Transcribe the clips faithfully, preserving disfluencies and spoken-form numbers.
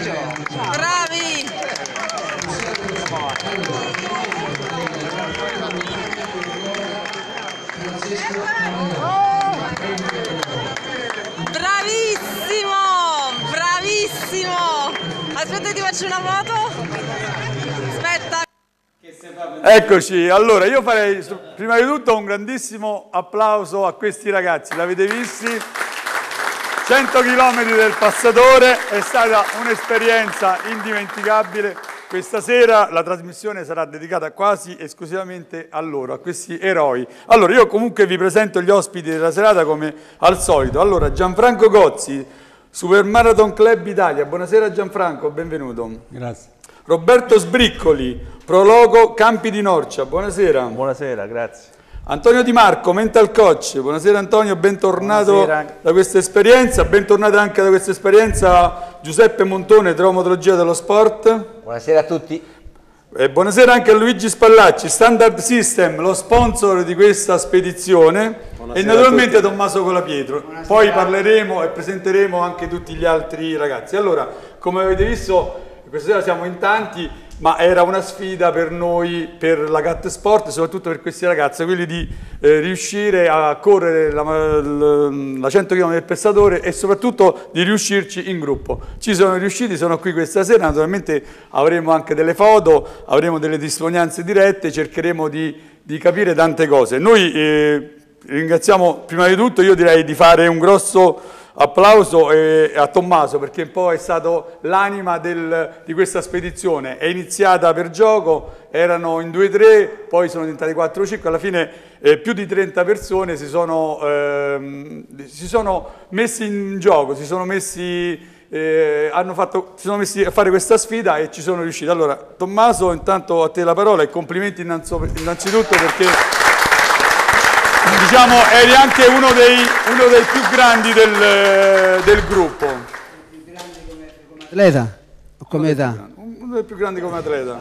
Bravi! Bravissimo! Bravissimo! Aspetta, ti faccio una foto. Aspetta. Eccoci, allora io farei prima di tutto un grandissimo applauso a questi ragazzi, l'avete visti? cento chilometri del passatore, è stata un'esperienza indimenticabile. Questa sera la trasmissione sarà dedicata quasi esclusivamente a loro, a questi eroi. Allora io comunque vi presento gli ospiti della serata come al solito. Allora Gianfranco Gozzi, Super Marathon Club Italia, buonasera Gianfranco, benvenuto. Grazie. Roberto Sbriccoli, Prologo Campi di Norcia, buonasera. Buonasera, grazie. Antonio Di Marco, Mental Coach, buonasera Antonio, bentornato buonasera. Da questa esperienza, bentornato anche da questa esperienza Giuseppe Montone, traumatologia dello sport. Buonasera a tutti. E buonasera anche a Luigi Spallacci, Standard System, lo sponsor di questa spedizione. Buonasera e naturalmente a Tommaso Colapietro. Buonasera. Poi parleremo e presenteremo anche tutti gli altri ragazzi. Allora, come avete visto, questa sera siamo in tanti, ma era una sfida per noi, per la Cat Sport, soprattutto per questi ragazzi, quelli di eh, riuscire a correre la, la, la cento chilometri del pescatore e soprattutto di riuscirci in gruppo. Ci sono riusciti, sono qui questa sera, naturalmente avremo anche delle foto, avremo delle testimonianze dirette, cercheremo di, di capire tante cose. Noi eh, ringraziamo prima di tutto, io direi di fare un grosso applauso eh, a Tommaso, perché un po' è stato l'anima di questa spedizione. È iniziata per gioco, erano in due tre, poi sono diventati quattro cinque, alla fine eh, più di trenta persone si sono, ehm, si sono messi in gioco, si sono messi, eh, hanno fatto, si sono messi a fare questa sfida e ci sono riusciti. Allora Tommaso, intanto a te la parola e complimenti innanzitutto perché diciamo eri anche uno dei, uno dei più grandi del, del gruppo. Più grandi come, come atleta o come età? Uno dei più grandi come atleta.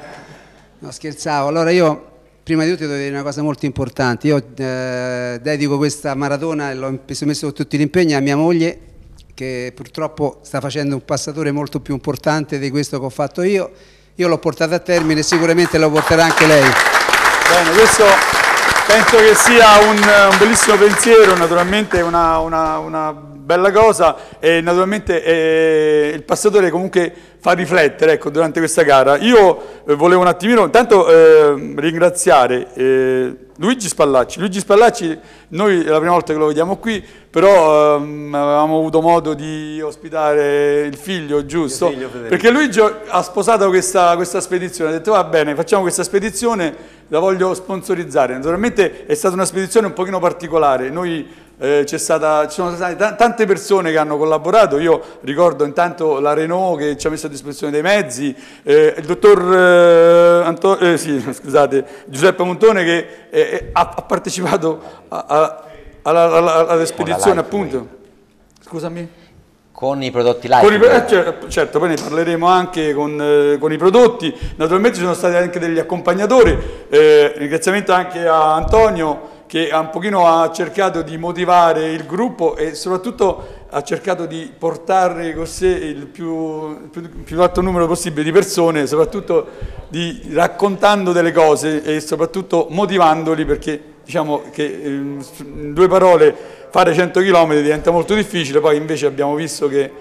No, scherzavo. Allora io prima di tutto devo dire una cosa molto importante. Io eh, dedico questa maratona e l'ho messo con tutti gli impegni a mia moglie, che purtroppo sta facendo un passatore molto più importante di questo che ho fatto io. Io l'ho portato a termine e sicuramente lo porterà anche lei. Bene, questo penso che sia un, un bellissimo pensiero, naturalmente una, una, una bella cosa e naturalmente eh, il passatore comunque fa riflettere, ecco, durante questa gara. Io eh, volevo un attimino, intanto eh, ringraziare eh, Luigi Spallacci. Luigi Spallacci, noi è la prima volta che lo vediamo qui, però ehm, avevamo avuto modo di ospitare il figlio, giusto? Il figlio, perché Luigi ha sposato questa, questa spedizione, ha detto va bene, facciamo questa spedizione, la voglio sponsorizzare. Naturalmente è stata una spedizione un pochino particolare, noi eh, c'è stata, ci sono state tante persone che hanno collaborato. Io ricordo intanto la Renault che ci ha messo a disposizione dei mezzi, eh, il dottor eh, Anto eh, sì, scusate, Giuseppe Montone che eh, ha, ha partecipato a, a, alla, alla, alla spedizione appunto. Scusami? Con i prodotti live. Con i, eh, certo, poi ne parleremo anche con, eh, con i prodotti. Naturalmente ci sono stati anche degli accompagnatori, eh, ringraziamento anche a Antonio che un pochino ha cercato di motivare il gruppo e soprattutto ha cercato di portare con sé il più, il più, il più alto numero possibile di persone, soprattutto di, raccontando delle cose e soprattutto motivandoli, perché diciamo che eh, in due parole fare cento chilometri diventa molto difficile, poi invece abbiamo visto che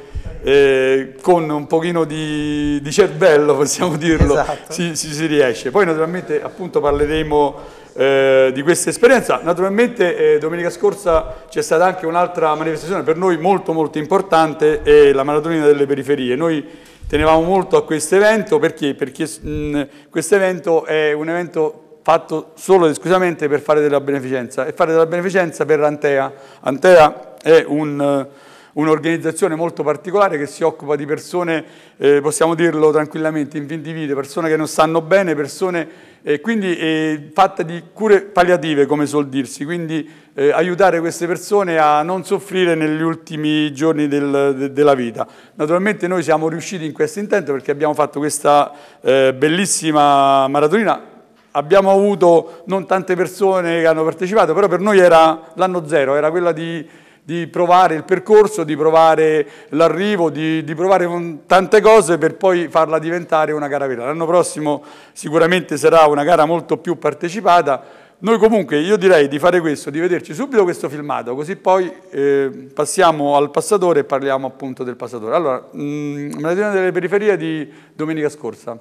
eh, con un pochino di, di cervello, possiamo dirlo, esatto. si, si, si riesce. Poi naturalmente appunto parleremo eh, di questa esperienza. Naturalmente eh, domenica scorsa c'è stata anche un'altra manifestazione per noi molto molto importante, è la Maratonina delle Periferie. Noi tenevamo molto a questo evento perché, perché questo evento è un evento fatto solo ed esclusivamente per fare della beneficenza e fare della beneficenza per Antea. Antea è un, un'organizzazione molto particolare che si occupa di persone, eh, possiamo dirlo tranquillamente, in fin di vita, persone che non stanno bene, persone eh, quindi eh, fatta di cure palliative, come suol dirsi, quindi eh, aiutare queste persone a non soffrire negli ultimi giorni del, de, della vita. Naturalmente noi siamo riusciti in questo intento perché abbiamo fatto questa eh, bellissima maratonina. Abbiamo avuto non tante persone che hanno partecipato, però per noi era l'anno zero, era quella di, di provare il percorso, di provare l'arrivo, di, di provare tante cose per poi farla diventare una gara vera. L'anno prossimo sicuramente sarà una gara molto più partecipata. Noi comunque, io direi di fare questo, di vederci subito questo filmato, così poi eh, passiamo al passatore e parliamo appunto del passatore. Allora, mh, Maratona delle periferie di domenica scorsa.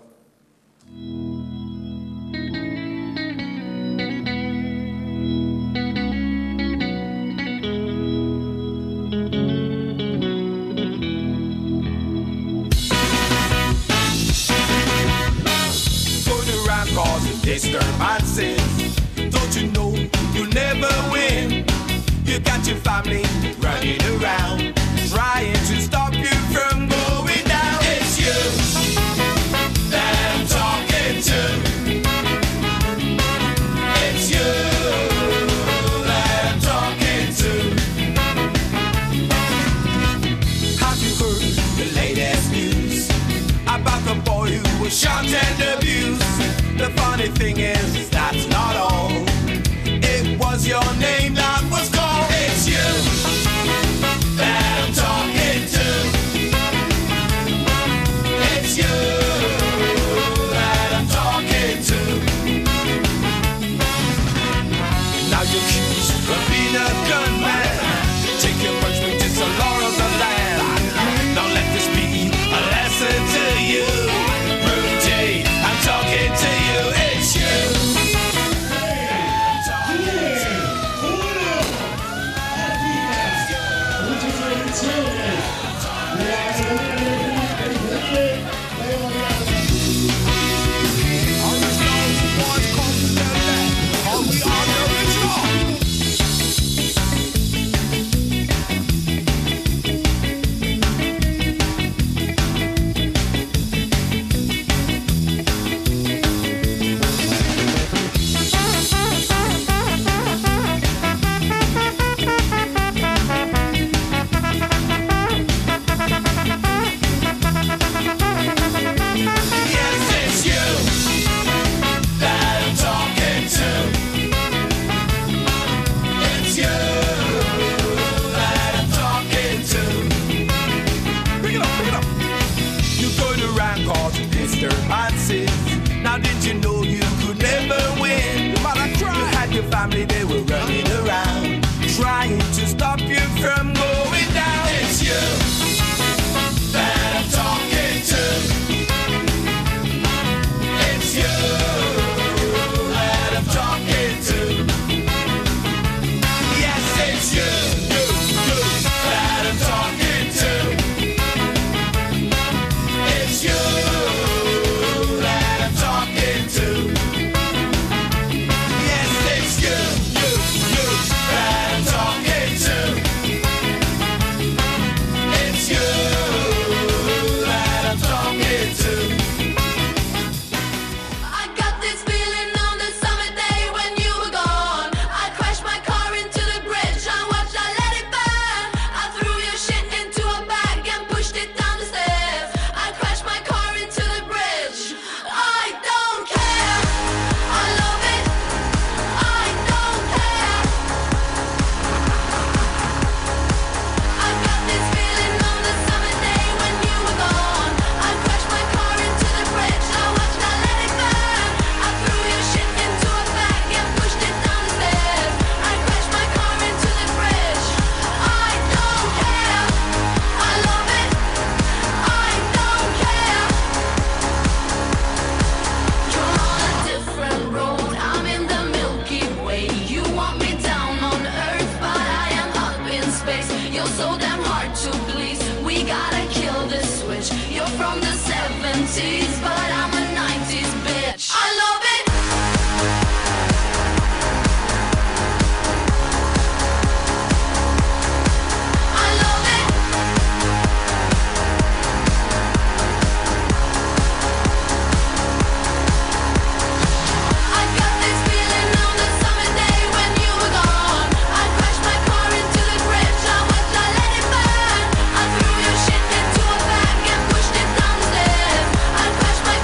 Disturbances, don't you know you'll never win? You got your family running around, trying to stop you from going down. It's you that I'm talking to. It's you that I'm talking to. Have you heard the latest news about the boy who was shot and abused? The funny thing is, that's not all. It was your name that was called. It's you that I'm talking to. It's you that I'm talking to. Now you're accused of being a gunman. Take your punishment, it's the law of the land. Now let this be a lesson to you. Rudy, I'm talking to you. Push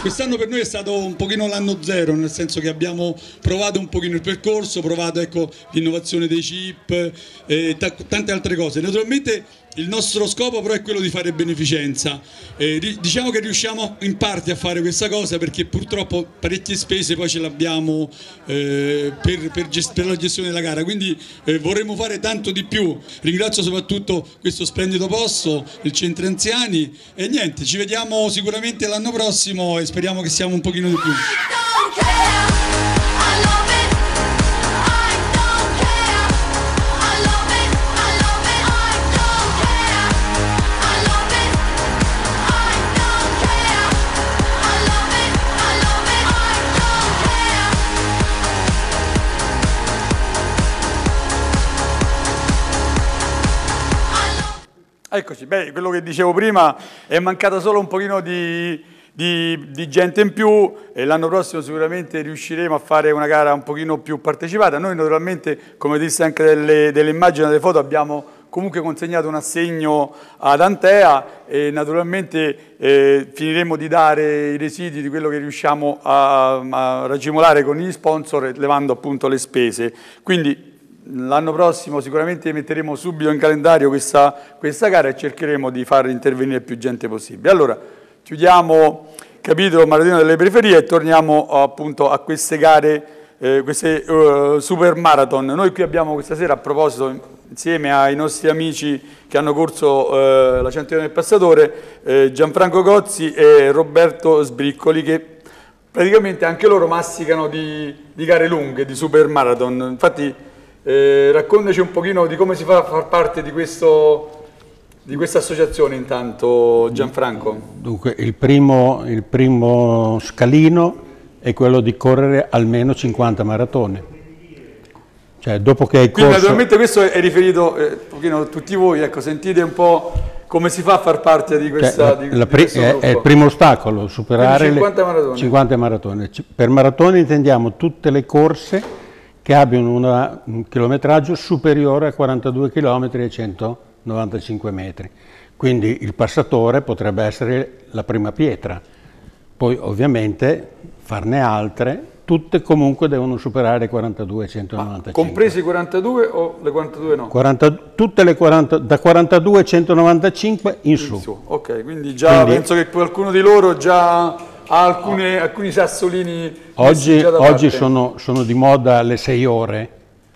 quest'anno per noi è stato un pochino l'anno zero, nel senso che abbiamo provato un pochino il percorso, provato ecco, l'innovazione dei chip e tante altre cose. Naturalmente il nostro scopo però è quello di fare beneficenza. Eh, diciamo che riusciamo in parte a fare questa cosa perché purtroppo parecchie spese poi ce l'abbiamo eh, per, per, per la gestione della gara, quindi eh, vorremmo fare tanto di più. Ringrazio soprattutto questo splendido posto, il Centro Anziani, e niente, ci vediamo sicuramente l'anno prossimo e speriamo che siamo un pochino di più. Eccoci, beh, quello che dicevo prima, è mancata solo un pochino di, di, di gente in più e l'anno prossimo sicuramente riusciremo a fare una gara un pochino più partecipata. Noi naturalmente, come disse anche delle, delle immagini e delle foto, abbiamo comunque consegnato un assegno ad Antea e naturalmente eh, finiremo di dare i residui di quello che riusciamo a, a ragimolare con gli sponsor, levando appunto le spese. Quindi l'anno prossimo sicuramente metteremo subito in calendario questa, questa gara e cercheremo di far intervenire più gente possibile. Allora, chiudiamo il capitolo Maratona delle Periferie e torniamo appunto a queste gare, eh, queste uh, super marathon. Noi qui abbiamo questa sera, a proposito, insieme ai nostri amici che hanno corso eh, la Centinaia del Passatore, eh, Gianfranco Gozzi e Roberto Sbriccoli, che praticamente anche loro masticano di, di gare lunghe, di super marathon. Infatti, Eh, raccontaci un pochino di come si fa a far parte di, questo, di questa associazione intanto, Gianfranco. Dunque, il primo, il primo scalino è quello di correre almeno cinquanta maratone. Cioè, dopo che hai corso... Quindi naturalmente questo è riferito eh, un pochino a tutti voi, ecco, sentite un po' come si fa a far parte di questa cioè, di, la, di questo è, è il primo ostacolo, superare cinquanta le maratone. cinquanta maratone. Per maratone intendiamo tutte le corse che abbiano una, un chilometraggio superiore a quarantadue chilometri e centonovantacinque metri. Quindi il passatore potrebbe essere la prima pietra. Poi ovviamente farne altre, tutte comunque devono superare le quarantadue e centonovantacinque. Ma compresi i quarantadue o le quarantadue no? quaranta, tutte le quaranta, da quarantadue a centonovantacinque in, in su. su. Ok, quindi già quindi, penso che qualcuno di loro già... ha alcune, alcuni sassolini oggi, oggi sono, sono di moda le sei ore.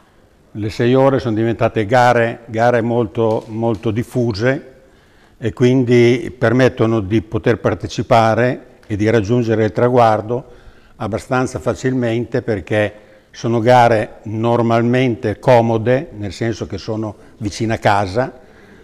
Le sei ore sono diventate gare, gare molto, molto diffuse e quindi permettono di poter partecipare e di raggiungere il traguardo abbastanza facilmente, perché sono gare normalmente comode, nel senso che sono vicine a casa.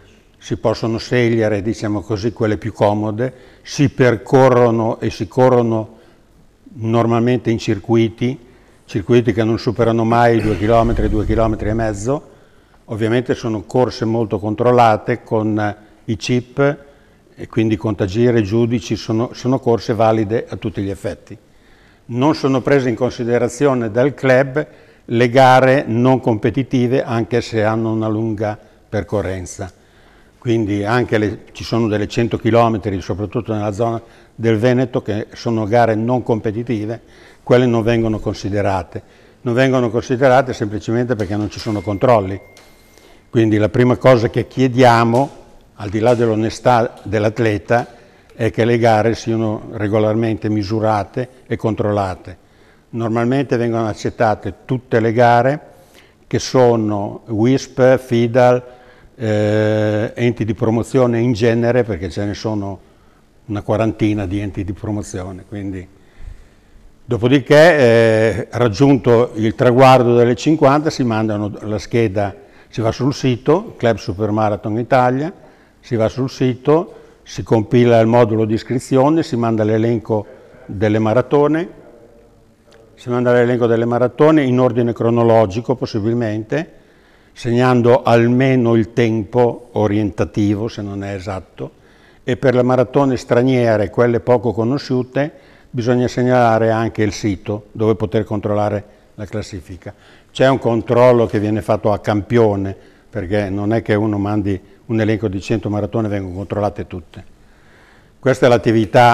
Si possono scegliere, diciamo così, quelle più comode, si percorrono e si corrono normalmente in circuiti, circuiti che non superano mai due chilometri, due chilometri e mezzo. Ovviamente sono corse molto controllate con i chip e quindi contagiere, giudici, sono, sono corse valide a tutti gli effetti. Non sono prese in considerazione dal club le gare non competitive, anche se hanno una lunga percorrenza. Quindi anche le, ci sono delle cento chilometri, soprattutto nella zona del Veneto, che sono gare non competitive, quelle non vengono considerate. Non vengono considerate semplicemente perché non ci sono controlli. Quindi la prima cosa che chiediamo, al di là dell'onestà dell'atleta, è che le gare siano regolarmente misurate e controllate. Normalmente vengono accettate tutte le gare che sono W I S P, FIDAL, Eh, enti di promozione in genere, perché ce ne sono una quarantina di enti di promozione. Quindi, dopodiché, eh, raggiunto il traguardo delle cinquanta, si mandano la scheda, si va sul sito Club Supermarathon Italia, si va sul sito, si compila il modulo di iscrizione, si manda l'elenco delle maratone, si manda l'elenco delle maratone in ordine cronologico possibilmente, segnando almeno il tempo orientativo, se non è esatto, e per le maratone straniere, quelle poco conosciute, bisogna segnalare anche il sito dove poter controllare la classifica. C'è un controllo che viene fatto a campione, perché non è che uno mandi un elenco di cento maratone e vengono controllate tutte. Questa è l'attività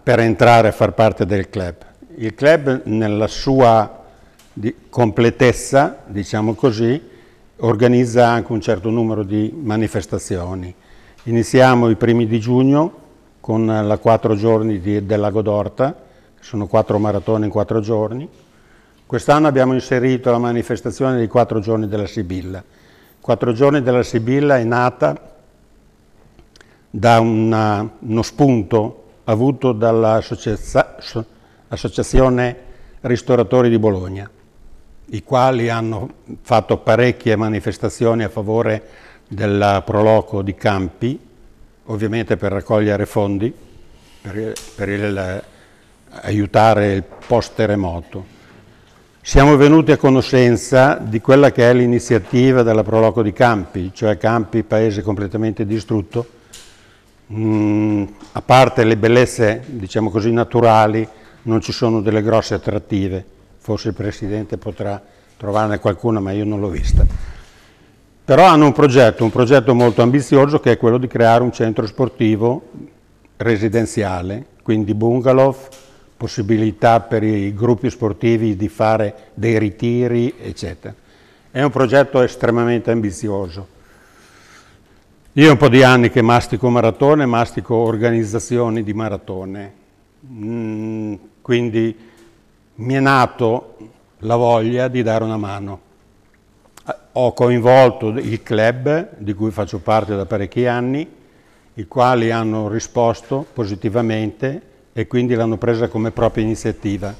per entrare a far parte del club. Il club nella sua di completezza, diciamo così, organizza anche un certo numero di manifestazioni. Iniziamo i primi di giugno con la quattro giorni di, del Lago d'Orta, che sono quattro maratone in quattro giorni. Quest'anno abbiamo inserito la manifestazione dei quattro giorni della Sibilla. Quattro giorni della Sibilla è nata da una, uno spunto avuto dall'Associazione Ristoratori di Bologna, i quali hanno fatto parecchie manifestazioni a favore del Proloco di Campi, ovviamente per raccogliere fondi, per, per il, aiutare il post-terremoto. Siamo venuti a conoscenza di quella che è l'iniziativa della Proloco di Campi, cioè Campi, paese completamente distrutto, mm, a parte le bellezze, diciamo così, naturali, non ci sono delle grosse attrattive. Forse il Presidente potrà trovarne qualcuna, ma io non l'ho vista. Però hanno un progetto, un progetto molto ambizioso, che è quello di creare un centro sportivo residenziale, quindi bungalow, possibilità per i gruppi sportivi di fare dei ritiri, eccetera. È un progetto estremamente ambizioso. Io ho un po' di anni che mastico maratone, mastico organizzazioni di maratone, mm, quindi mi è nato la voglia di dare una mano. Ho coinvolto il club, di cui faccio parte da parecchi anni, i quali hanno risposto positivamente e quindi l'hanno presa come propria iniziativa.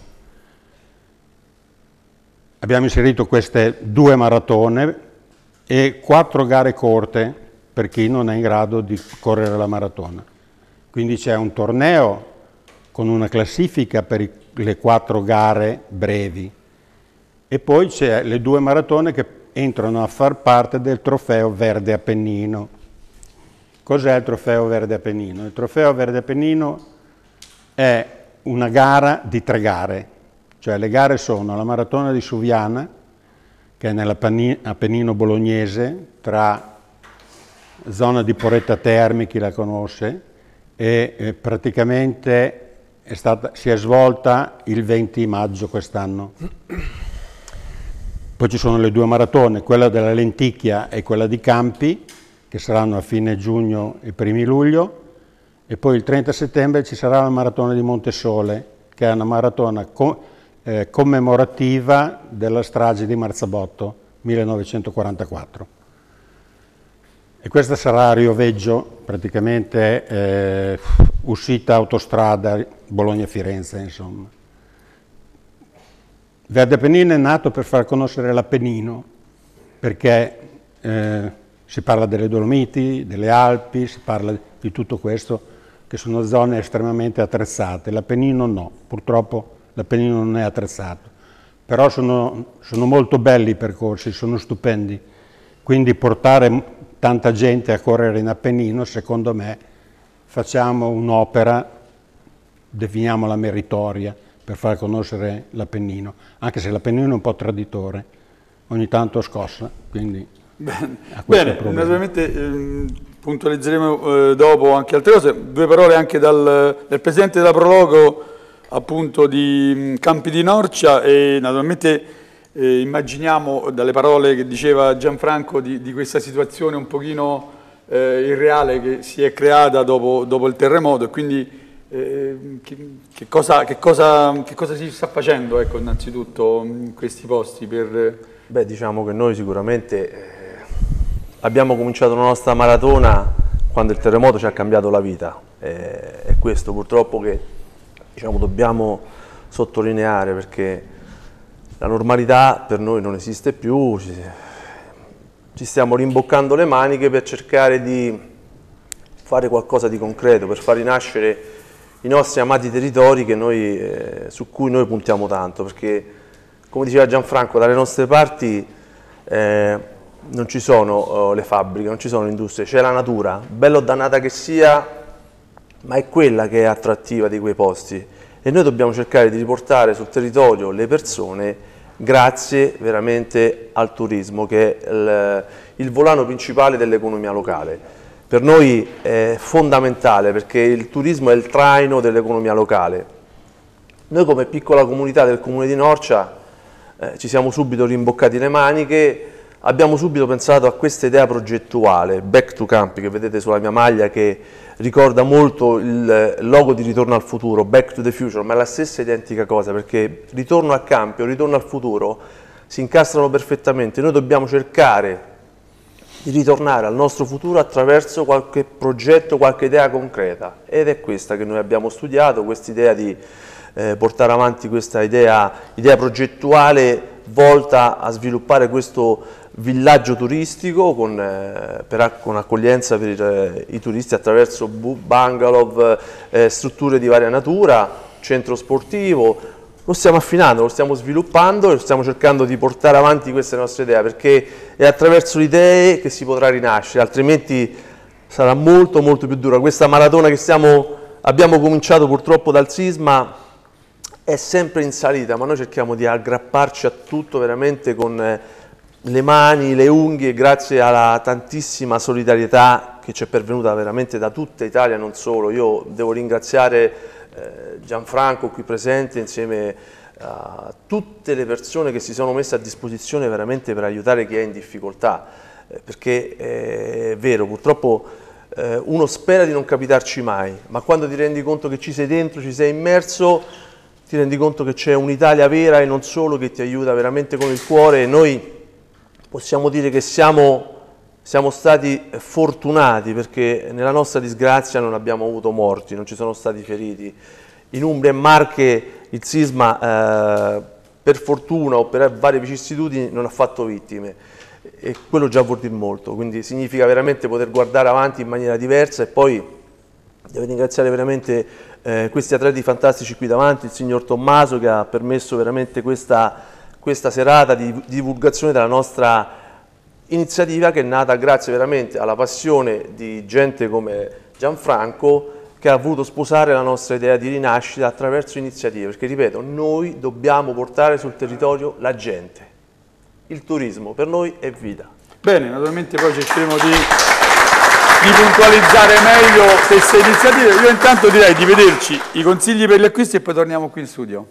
Abbiamo inserito queste due maratone e quattro gare corte per chi non è in grado di correre la maratona. Quindi c'è un torneo con una classifica per i le quattro gare brevi e poi c'è le due maratone che entrano a far parte del Trofeo Verde Appennino. Cos'è il Trofeo Verde Appennino? Il Trofeo Verde Appennino è una gara di tre gare, cioè le gare sono la maratona di Suviana, che è nell'Appennino bolognese, tra zona di Porretta Terme, chi la conosce, e eh, praticamente È stata, si è svolta il venti maggio quest'anno. Poi ci sono le due maratone, quella della Lenticchia e quella di Campi, che saranno a fine giugno e primi luglio, e poi il trenta settembre ci sarà la maratona di Montesole, che è una maratona co eh, commemorativa della strage di Marzabotto, millenovecentoquarantaquattro. E questa sarà a Rioveggio, praticamente eh, uscita autostrada Bologna-Firenze, insomma. Verde Appennino è nato per far conoscere l'Appennino, perché eh, si parla delle Dolomiti, delle Alpi, si parla di tutto questo, che sono zone estremamente attrezzate. L'Appennino no, purtroppo l'Appennino non è attrezzato, però sono, sono molto belli i percorsi, sono stupendi, quindi portare tanta gente a correre in Appennino, secondo me, facciamo un'opera, definiamola meritoria, per far conoscere l'Appennino, anche se l'Appennino è un po' traditore, ogni tanto scossa, quindi bene, bene naturalmente eh, puntualizzeremo eh, dopo anche altre cose. Due parole anche dal, dal Presidente della Proloco, appunto di Campi di Norcia, e naturalmente eh, immaginiamo dalle parole che diceva Gianfranco di, di questa situazione un pochino eh, irreale che si è creata dopo, dopo il terremoto, e quindi Eh, che, che, cosa, che, cosa, che cosa si sta facendo, ecco, innanzitutto in questi posti? Per... Beh, diciamo che noi sicuramente eh, abbiamo cominciato la nostra maratona quando il terremoto ci ha cambiato la vita, eh, è questo purtroppo che, diciamo, dobbiamo sottolineare, perché la normalità per noi non esiste più, ci, ci stiamo rimboccando le maniche per cercare di fare qualcosa di concreto, per far rinascere i nostri amati territori che noi, eh, su cui noi puntiamo tanto, perché come diceva Gianfranco, dalle nostre parti eh, non ci sono oh, le fabbriche, non ci sono le industrie, c'è la natura, bella o dannata che sia, ma è quella che è attrattiva di quei posti, e noi dobbiamo cercare di riportare sul territorio le persone grazie veramente al turismo, che è il, il volano principale dell'economia locale. per noi è fondamentale, perché il turismo è il traino dell'economia locale. Noi come piccola comunità del comune di Norcia eh, ci siamo subito rimboccati le maniche, abbiamo subito pensato a questa idea progettuale, Back to Campi, che vedete sulla mia maglia, che ricorda molto il logo di Ritorno al futuro, Back to the Future, ma è la stessa identica cosa, perché ritorno a campi o ritorno al futuro si incastrano perfettamente. Noi dobbiamo cercare di ritornare al nostro futuro attraverso qualche progetto, qualche idea concreta, ed è questa che noi abbiamo studiato, questa idea di eh, portare avanti questa idea, idea progettuale volta a sviluppare questo villaggio turistico con, eh, per, con accoglienza per eh, i turisti attraverso bungalow, eh, strutture di varia natura, centro sportivo. Lo stiamo affinando, lo stiamo sviluppando e stiamo cercando di portare avanti queste nostre idee, perché è attraverso le idee che si potrà rinascere, altrimenti sarà molto molto più dura. Questa maratona che stiamo, abbiamo cominciato purtroppo dal sisma è sempre in salita, ma noi cerchiamo di aggrapparci a tutto veramente con eh, le mani, le unghie, grazie alla tantissima solidarietà che ci è pervenuta veramente da tutta Italia, non solo. Io devo ringraziare eh, Gianfranco qui presente insieme a tutte le persone che si sono messe a disposizione veramente per aiutare chi è in difficoltà, eh, perché è vero, purtroppo eh, uno spera di non capitarci mai, ma quando ti rendi conto che ci sei dentro, ci sei immerso, ti rendi conto che c'è un'Italia vera e non solo, che ti aiuta veramente con il cuore. E noi possiamo dire che siamo, siamo stati fortunati, perché nella nostra disgrazia non abbiamo avuto morti, non ci sono stati feriti. In Umbria e Marche il sisma, eh, per fortuna o per varie vicissitudini, non ha fatto vittime, e quello già vuol dire molto, quindi significa veramente poter guardare avanti in maniera diversa. E poi devo ringraziare veramente eh, questi atleti fantastici qui davanti, il signor Tommaso, che ha permesso veramente questa questa serata di divulgazione della nostra iniziativa, che è nata grazie veramente alla passione di gente come Gianfranco, che ha voluto sposare la nostra idea di rinascita attraverso iniziative, perché ripeto, noi dobbiamo portare sul territorio la gente. Il turismo per noi è vita. Bene, naturalmente poi cercheremo di, di puntualizzare meglio queste iniziative. Io intanto direi di vederci i consigli per gli acquisti e poi torniamo qui in studio.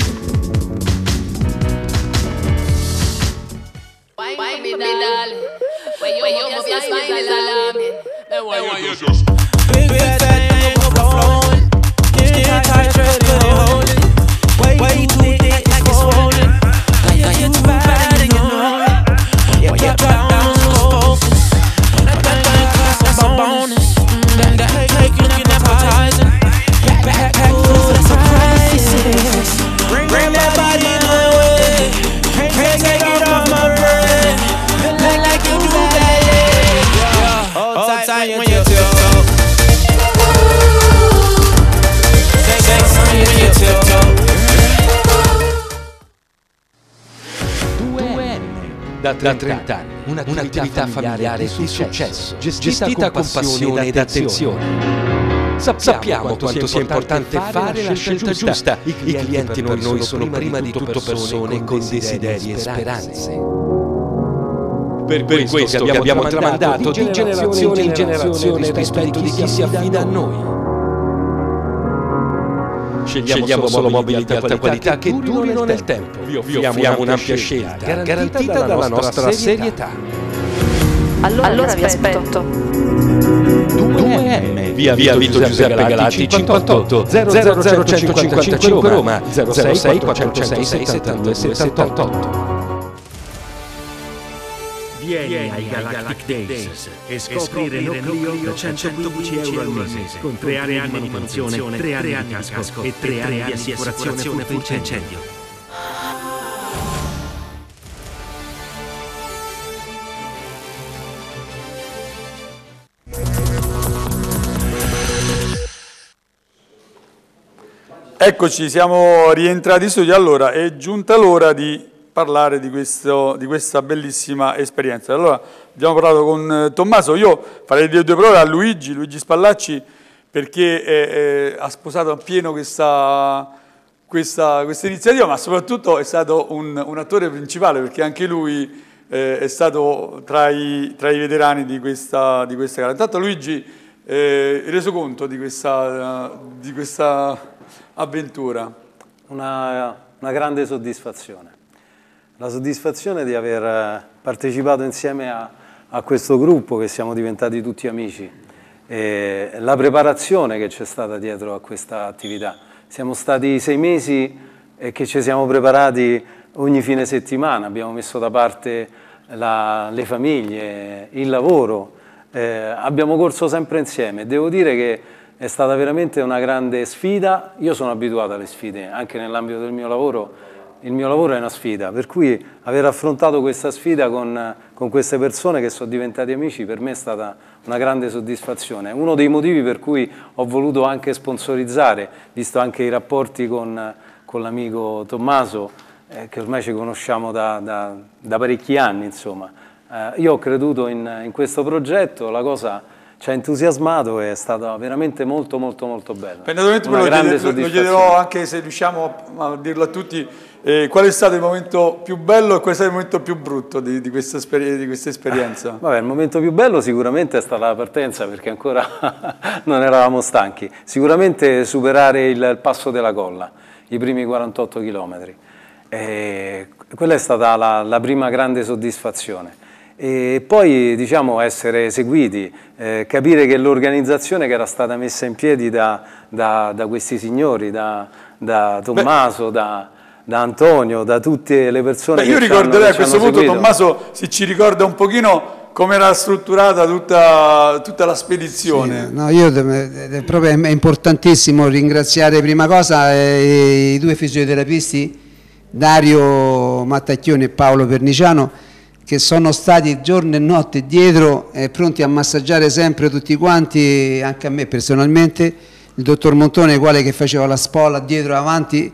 Wine for me, darling. Big fat thing overflowing. Skin tight dress, couldn't hold it. Way too thick, like it's swollen. Now you're too bad and you know it. Yeah, yeah, drop down slow. That thing cost us a bonus. That cake looking appetizing. Pack, pack full of surprises. Bring that body in my way. Can't take it off my brain. Look like you do that, yeah. Hold tight when you tiptoe. Sexy when you tiptoe. due M da trenta anni, un'attività familiare di successo, gestita con passione ed attenzione. Sappiamo quanto sia importante fare la scelta giusta. I clienti per noi sono prima di tutto persone con desideri e speranze. Per questo che abbiamo tramandato di generazione in generazione il rispetto di chi si affida a noi. Scegliamo solo mobili di alta qualità che durino nel tempo. Vi offriamo un'ampia scelta garantita dalla nostra serietà. Allora vi aspetto. due M, via Vito Giuseppe Galati cinquantotto, zero zero zero centocinquantacinque Roma, zero sei quattrocentosei settantadue settantotto. Vieni ai Galactic Days e scopri Renault Clio da centoquindici euro al mese, con tre anni di manutenzione, tre anni di casco e tre anni di assicurazione furto incendio. Eccoci, siamo rientrati in studio. Allora, è giunta l'ora di parlare di, questo, di questa bellissima esperienza. Allora, abbiamo parlato con Tommaso, io farei due parole a Luigi, Luigi Spallacci, perché è, è, ha sposato appieno questa, questa, questa iniziativa, ma soprattutto è stato un, un attore principale, perché anche lui eh, è stato tra i, tra i veterani di questa, di questa gara. Intanto Luigi, eh, reso conto di questa, di questa avventura? Una, una grande soddisfazione. La soddisfazione di aver partecipato insieme a, a questo gruppo, che siamo diventati tutti amici, e la preparazione che c'è stata dietro a questa attività. Siamo stati sei mesi e che ci siamo preparati ogni fine settimana, abbiamo messo da parte la, le famiglie, il lavoro, eh, abbiamo corso sempre insieme. Devo dire che è stata veramente una grande sfida. Io sono abituato alle sfide, anche nell'ambito del mio lavoro. Il mio lavoro è una sfida, per cui aver affrontato questa sfida con, con queste persone che sono diventati amici per me è stata una grande soddisfazione. Uno dei motivi per cui ho voluto anche sponsorizzare, visto anche i rapporti con, con l'amico Tommaso, eh, che ormai ci conosciamo da, da, da parecchi anni, insomma. Eh, io ho creduto in, in questo progetto, la cosa ci ha entusiasmato e è stata veramente molto molto molto bella. Beh, naturalmente una lo, grande chiede, lo chiederò anche se riusciamo a, a dirlo a tutti, eh, qual è stato il momento più bello e qual è stato il momento più brutto di, di, questa, esperi di questa esperienza? Vabbè, il momento più bello sicuramente è stata la partenza, perché ancora non eravamo stanchi. Sicuramente superare il, il passo della Colla, i primi quarantotto chilometri. E quella è stata la, la prima grande soddisfazione. E poi, diciamo, essere seguiti, eh, capire che l'organizzazione che era stata messa in piedi da, da, da questi signori, da, da Tommaso, da, da Antonio, da tutte le persone. Beh, che io ricorderei a questo punto, seguito. Tommaso, se ci ricorda un pochino come era strutturata tutta, tutta la spedizione. Sì, no, io, è, proprio, è importantissimo ringraziare prima cosa eh, i due fisioterapisti, Dario Mattacchioni e Paolo Perniciano, che sono stati giorno e notte dietro, eh, pronti a massaggiare sempre tutti quanti, anche a me personalmente, il dottor Montone, quale che faceva la spola dietro e avanti,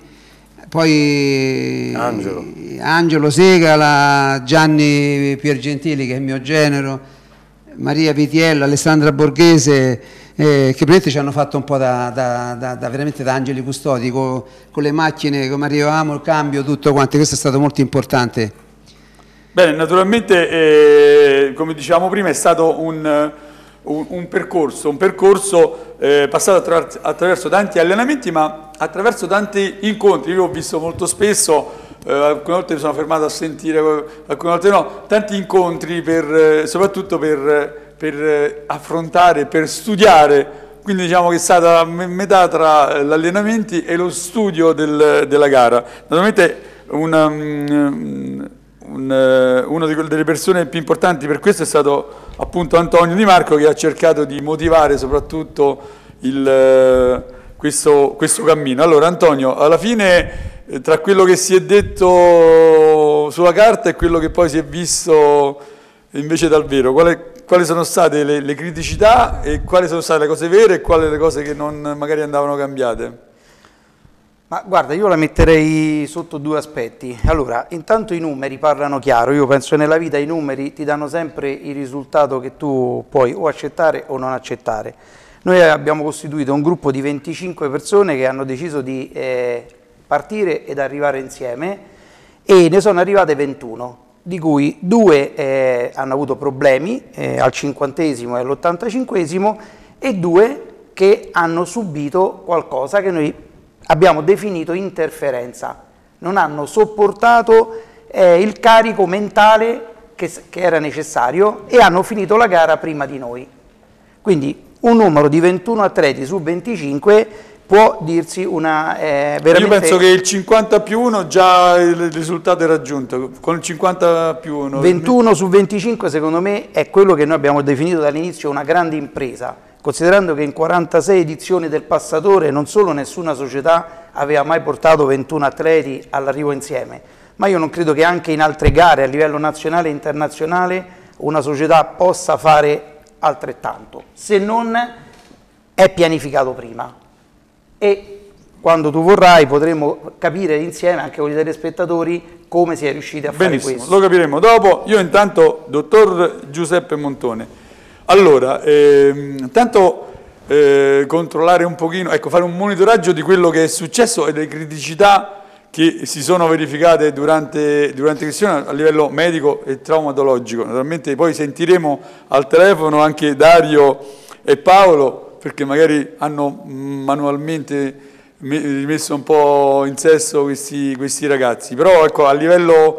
poi Angelo, Angelo Segala, Gianni Piergentili, che è il mio genero, Maria Vitiello, Alessandra Borghese, eh, che praticamente ci hanno fatto un po' da, da, da, da veramente da angeli custodi, con, con le macchine, come arrivavamo, il cambio, tutto quanto. Questo è stato molto importante. Bene, naturalmente, eh, come dicevamo prima, è stato un, un, un percorso, un percorso eh, passato attraverso, attraverso tanti allenamenti, ma attraverso tanti incontri. Io ho visto molto spesso eh, alcune volte mi sono fermato a sentire, alcune volte no, tanti incontri per, eh, soprattutto per, per eh, affrontare, per studiare. Quindi diciamo che è stata metà tra gli allenamenti e lo studio del, della gara. Naturalmente una, un, un, una delle persone più importanti per questo è stato appunto Antonio Di Marco, che ha cercato di motivare soprattutto il, questo, questo cammino. Allora Antonio, alla fine tra quello che si è detto sulla carta e quello che poi si è visto invece dal vero, qual è, quali sono state le, le criticità e quali sono state le cose vere e quali le cose che non magari andavano cambiate? Ma guarda, io la metterei sotto due aspetti. Allora, intanto i numeri parlano chiaro. Io penso che nella vita i numeri ti danno sempre il risultato che tu puoi o accettare o non accettare. Noi abbiamo costituito un gruppo di venticinque persone che hanno deciso di eh, partire ed arrivare insieme, e ne sono arrivate ventuno. Di cui due eh, hanno avuto problemi eh, al cinquantesimo e all'ottantacinquesimo, e due che hanno subito qualcosa che noi abbiamo definito interferenza. Non hanno sopportato eh, il carico mentale che, che era necessario e hanno finito la gara prima di noi. Quindi un numero di ventuno atleti su venticinque può dirsi una eh, veramente... Io penso che il cinquanta più uno già il risultato è raggiunto, con il cinquanta più uno. ventuno su venticinque secondo me è quello che noi abbiamo definito dall'inizio una grande impresa, considerando che in quarantasei edizioni del Passatore non solo nessuna società aveva mai portato ventuno atleti all'arrivo insieme, ma io non credo che anche in altre gare a livello nazionale e internazionale una società possa fare altrettanto, se non è pianificato prima. E quando tu vorrai potremo capire insieme anche con i telespettatori come si è riusciti a Benissimo, fare questo. Lo capiremo dopo. Io intanto, dottor Giuseppe Montone, allora, ehm, tanto eh, controllare un pochino, ecco, fare un monitoraggio di quello che è successo e delle criticità che si sono verificate durante, durante la questione a livello medico e traumatologico. Naturalmente poi sentiremo al telefono anche Dario e Paolo, perché magari hanno manualmente rimesso un po' in sesto questi, questi ragazzi. Però ecco, a livello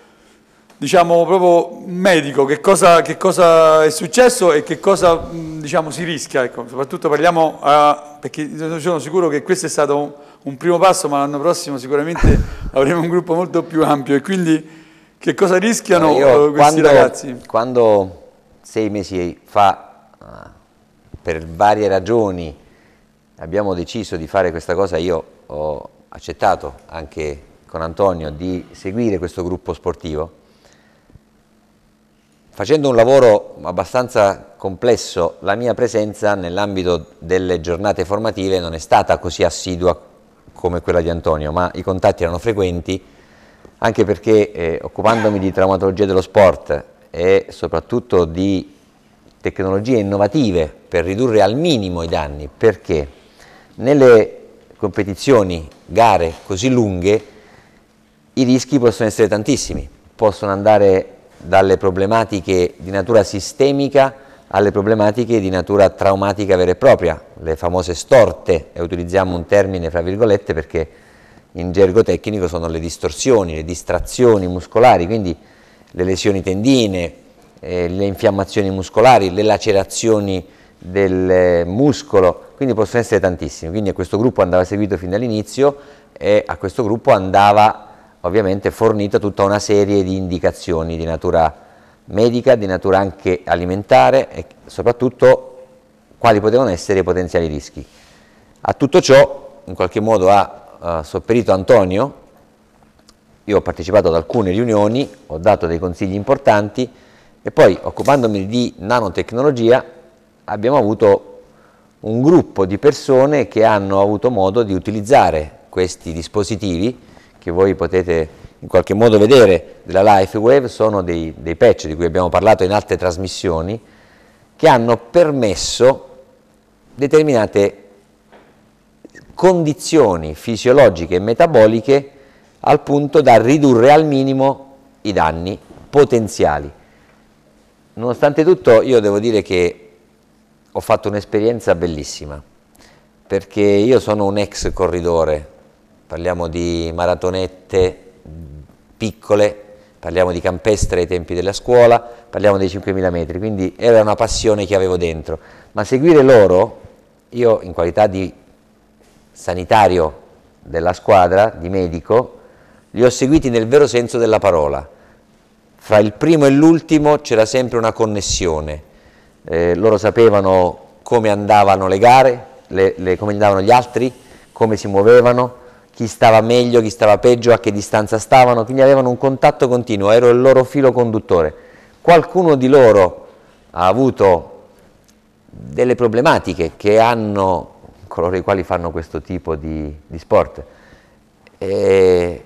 diciamo proprio medico, che cosa, che cosa è successo e che cosa diciamo si rischia, ecco. Soprattutto parliamo, a, perché sono sicuro che questo è stato un, un primo passo, ma l'anno prossimo sicuramente avremo un gruppo molto più ampio, e quindi che cosa rischiano allora, io, questi quando, ragazzi? Quando sei mesi fa, per varie ragioni, abbiamo deciso di fare questa cosa, io ho accettato anche con Antonio di seguire questo gruppo sportivo, facendo un lavoro abbastanza complesso. La mia presenza nell'ambito delle giornate formative non è stata così assidua come quella di Antonio, ma i contatti erano frequenti, anche perché eh, occupandomi di traumatologia dello sport e soprattutto di tecnologie innovative per ridurre al minimo i danni, perché nelle competizioni, gare così lunghe, i rischi possono essere tantissimi, possono andare dalle problematiche di natura sistemica alle problematiche di natura traumatica vera e propria, le famose storte, e utilizziamo un termine fra virgolette perché in gergo tecnico sono le distorsioni, le distrazioni muscolari, quindi le lesioni tendine, eh, le infiammazioni muscolari, le lacerazioni del muscolo, quindi possono essere tantissimi. Quindi a questo gruppo andava seguito fin dall'inizio e a questo gruppo andava ovviamente fornita tutta una serie di indicazioni di natura medica, di natura anche alimentare e soprattutto quali potevano essere i potenziali rischi. A tutto ciò in qualche modo ha uh, sopperito Antonio. Io ho partecipato ad alcune riunioni, ho dato dei consigli importanti e poi, occupandomi di nanotecnologia, abbiamo avuto un gruppo di persone che hanno avuto modo di utilizzare questi dispositivi che voi potete in qualche modo vedere della LifeWave. Sono dei, dei patch di cui abbiamo parlato in altre trasmissioni, che hanno permesso determinate condizioni fisiologiche e metaboliche al punto da ridurre al minimo i danni potenziali. Nonostante tutto, io devo dire che ho fatto un'esperienza bellissima, perché io sono un ex corridore, parliamo di maratonette piccole, parliamo di campestre ai tempi della scuola, parliamo dei cinquemila metri, quindi era una passione che avevo dentro. Ma seguire loro, io in qualità di sanitario della squadra, di medico, li ho seguiti nel vero senso della parola. Fra il primo e l'ultimo c'era sempre una connessione, eh, loro sapevano come andavano le gare, le, le, come andavano gli altri, come si muovevano, chi stava meglio, chi stava peggio, a che distanza stavano, quindi avevano un contatto continuo, ero il loro filo conduttore. Qualcuno di loro ha avuto delle problematiche che hanno coloro i quali fanno questo tipo di, di sport. E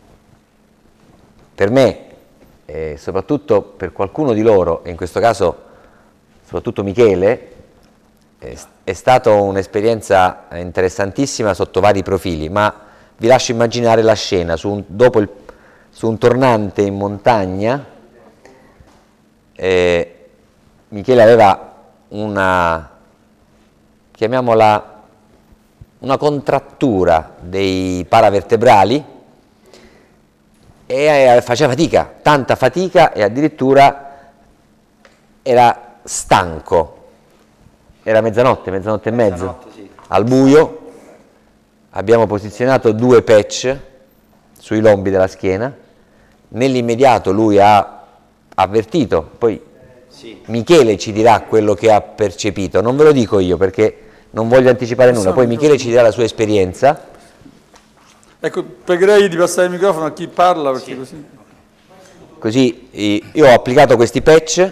per me, e soprattutto per qualcuno di loro, e in questo caso soprattutto Michele, è, è stata un'esperienza interessantissima sotto vari profili, ma vi lascio immaginare la scena su un, dopo il, su un tornante in montagna. eh, Michele aveva una, chiamiamola, una contrattura dei paravertebrali e faceva fatica, tanta fatica, e addirittura era stanco. Era mezzanotte, mezzanotte e mezzo, sì. Al buio. Abbiamo posizionato due patch sui lombi della schiena, nell'immediato lui ha avvertito, poi sì. Michele ci dirà quello che ha percepito, non ve lo dico io perché non voglio anticipare nulla, poi Michele ci dirà la sua esperienza. Ecco, pregherei di passare il microfono a chi parla, perché sì. così... Così io ho applicato questi patch,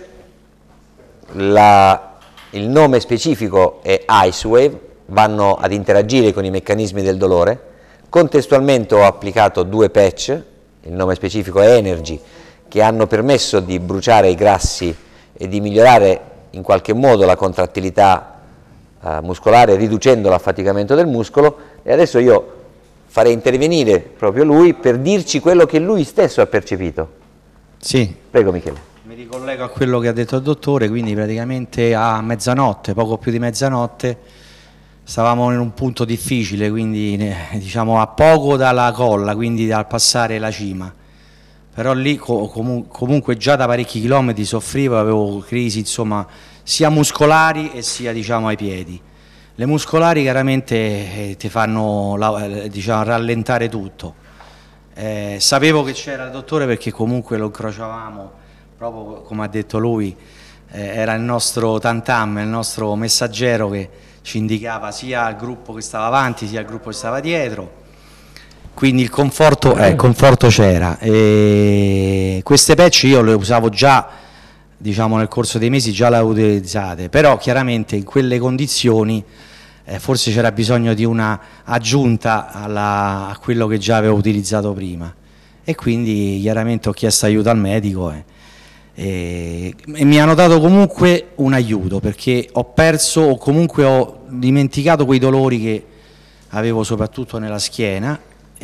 la, il nome specifico è IceWave, vanno ad interagire con i meccanismi del dolore. Contestualmente ho applicato due patch, il nome specifico è Energy, che hanno permesso di bruciare i grassi e di migliorare in qualche modo la contrattilità eh, muscolare, riducendo l'affaticamento del muscolo, e adesso io farei intervenire proprio lui per dirci quello che lui stesso ha percepito. Sì. Prego Michele. Mi ricollego a quello che ha detto il dottore, quindi praticamente a mezzanotte, poco più di mezzanotte, stavamo in un punto difficile, quindi diciamo a poco dalla colla, quindi dal passare la cima, però lì com comunque già da parecchi chilometri soffrivo, avevo crisi insomma sia muscolari e sia diciamo ai piedi. Le muscolari chiaramente eh, ti fanno eh, diciamo, rallentare tutto. Eh, sapevo che c'era il dottore perché comunque lo incrociavamo, proprio come ha detto lui, eh, era il nostro tantam, il nostro messaggero che ci indicava sia il gruppo che stava avanti sia il gruppo che stava dietro, quindi il conforto eh, conforto c'era. Queste patch io le usavo già, diciamo nel corso dei mesi già le avevo utilizzate, però chiaramente in quelle condizioni eh, forse c'era bisogno di una aggiunta alla, a quello che già avevo utilizzato prima, e quindi chiaramente ho chiesto aiuto al medico eh. E, e mi hanno dato comunque un aiuto, perché ho perso o comunque ho dimenticato quei dolori che avevo soprattutto nella schiena,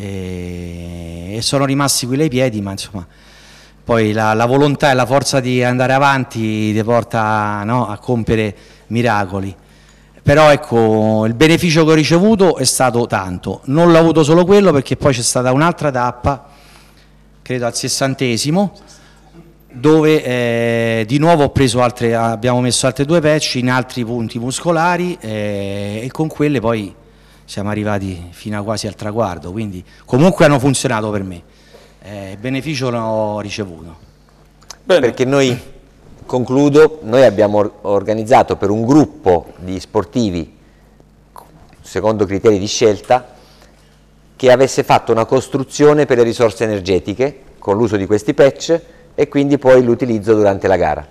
e, e sono rimasti qui ai piedi, ma insomma poi la, la volontà e la forza di andare avanti ti porta no, a compiere miracoli. Però ecco, il beneficio che ho ricevuto è stato tanto, non l'ho avuto solo quello, perché poi c'è stata un'altra tappa, credo al sessantesimo, dove eh, di nuovo ho preso altre, abbiamo messo altre due patch in altri punti muscolari eh, e con quelle poi siamo arrivati fino a quasi al traguardo, quindi comunque hanno funzionato per me, eh, beneficio l'ho ricevuto. Bene. Perché noi, concludo, noi abbiamo organizzato per un gruppo di sportivi, secondo criteri di scelta, che avesse fatto una costruzione per le risorse energetiche con l'uso di questi patch e quindi poi l'utilizzo durante la gara.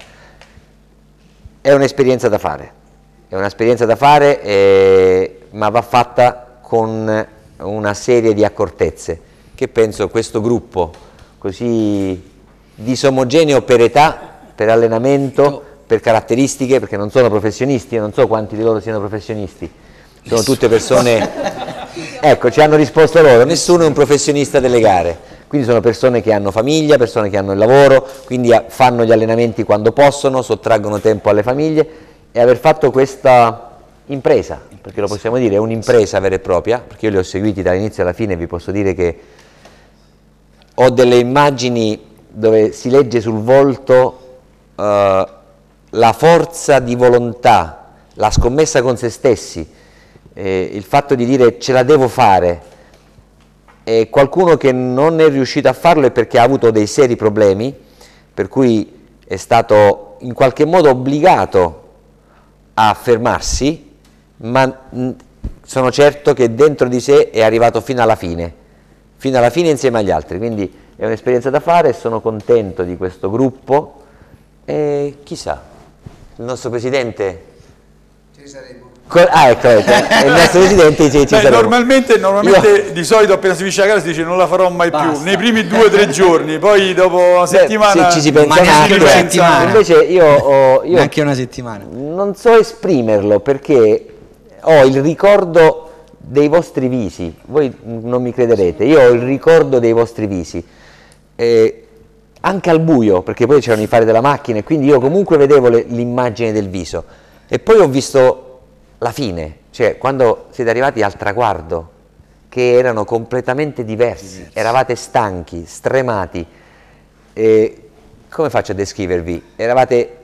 È un'esperienza da fare, è un'esperienza da fare, eh, ma va fatta con una serie di accortezze che penso questo gruppo così disomogeneo per età, per allenamento, per caratteristiche, perché non sono professionisti, io non so quanti di loro siano professionisti, sono tutte persone, ecco, ci hanno risposto loro, nessuno è un professionista delle gare. Quindi sono persone che hanno famiglia, persone che hanno il lavoro, quindi fanno gli allenamenti quando possono, sottraggono tempo alle famiglie, e aver fatto questa impresa, perché lo possiamo dire, è un'impresa vera e propria, perché io li ho seguiti dall'inizio alla fine e vi posso dire che ho delle immagini dove si legge sul volto eh, la forza di volontà, la scommessa con se stessi, eh, il fatto di dire ce la devo fare. E qualcuno che non è riuscito a farlo è perché ha avuto dei seri problemi, per cui è stato in qualche modo obbligato a fermarsi, ma mh, sono certo che dentro di sé è arrivato fino alla fine, fino alla fine insieme agli altri, quindi è un'esperienza da fare e sono contento di questo gruppo e chissà, il nostro presidente... Ci saremo. Ah, ecco, ecco. il nostro presidente ci, ci Beh, saremo. normalmente, normalmente Io... di solito appena si finisce la gara si dice non la farò mai Basta. più, nei primi due o tre giorni, poi dopo una settimana... Sì, ci si pensa Ma neanche anche, una settimana. Invece io, ho, io Neanche una settimana. non so esprimerlo perché ho il ricordo dei vostri visi, voi non mi crederete, io ho il ricordo dei vostri visi, eh, anche al buio, perché poi c'erano i fari della macchina e quindi io comunque vedevo l'immagine del viso e poi ho visto la fine, cioè quando siete arrivati al traguardo, che erano completamente diversi, diversi. Eravate stanchi, stremati, e come faccio a descrivervi? Eravate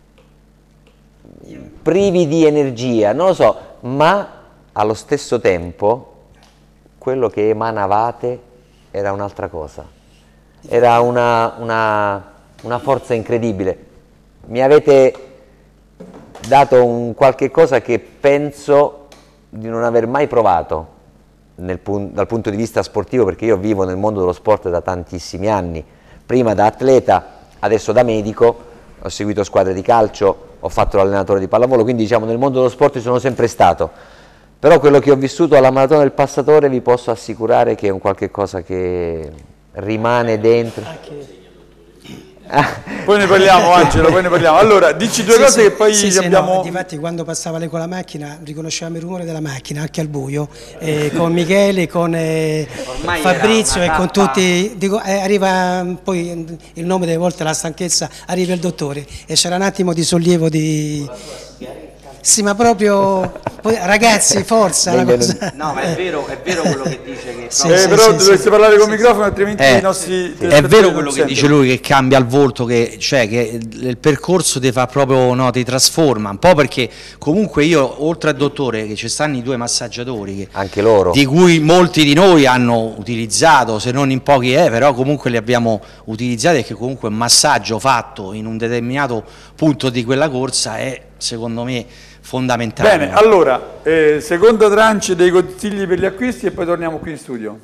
privi di energia, non lo so, ma allo stesso tempo quello che emanavate era un'altra cosa, era una, una, una forza incredibile. Mi avete dato un qualche cosa che penso di non aver mai provato nel pun- dal punto di vista sportivo, perché io vivo nel mondo dello sport da tantissimi anni, prima da atleta, adesso da medico, ho seguito squadre di calcio, ho fatto l'allenatore di pallavolo, quindi diciamo nel mondo dello sport ci sono sempre stato, però quello che ho vissuto alla maratona del Passatore vi posso assicurare che è un qualche cosa che rimane dentro. Poi ne parliamo, Angelo, poi ne parliamo. Allora, dici due sì, cose sì, che poi sì, sì, abbiamo... no, difatti quando passava lei con la macchina riconoscevamo il rumore della macchina anche al buio, eh, con Michele, con eh, Fabrizio e con tutti, dico, eh, arriva poi il nome delle volte la stanchezza, arriva il dottore e c'era un attimo di sollievo di... Sì, ma proprio ragazzi, forza. La cosa. No, ma è vero, è vero quello che dice che sì, eh, sì, però sì, dovreste sì, parlare sì, con il sì, microfono, sì. altrimenti Eh, i nostri sì. È vero quello che dice lui, che cambia il volto, che, cioè che il percorso ti fa proprio, no, ti trasforma un po', perché comunque io oltre al dottore che ci stanno i due massaggiatori che, anche loro, di cui molti di noi hanno utilizzato, se non in pochi eh, però comunque li abbiamo utilizzati, perché comunque un massaggio fatto in un determinato punto di quella corsa è secondo me fondamentale. Bene, allora, eh, seconda tranche dei consigli per gli acquisti e poi torniamo qui in studio.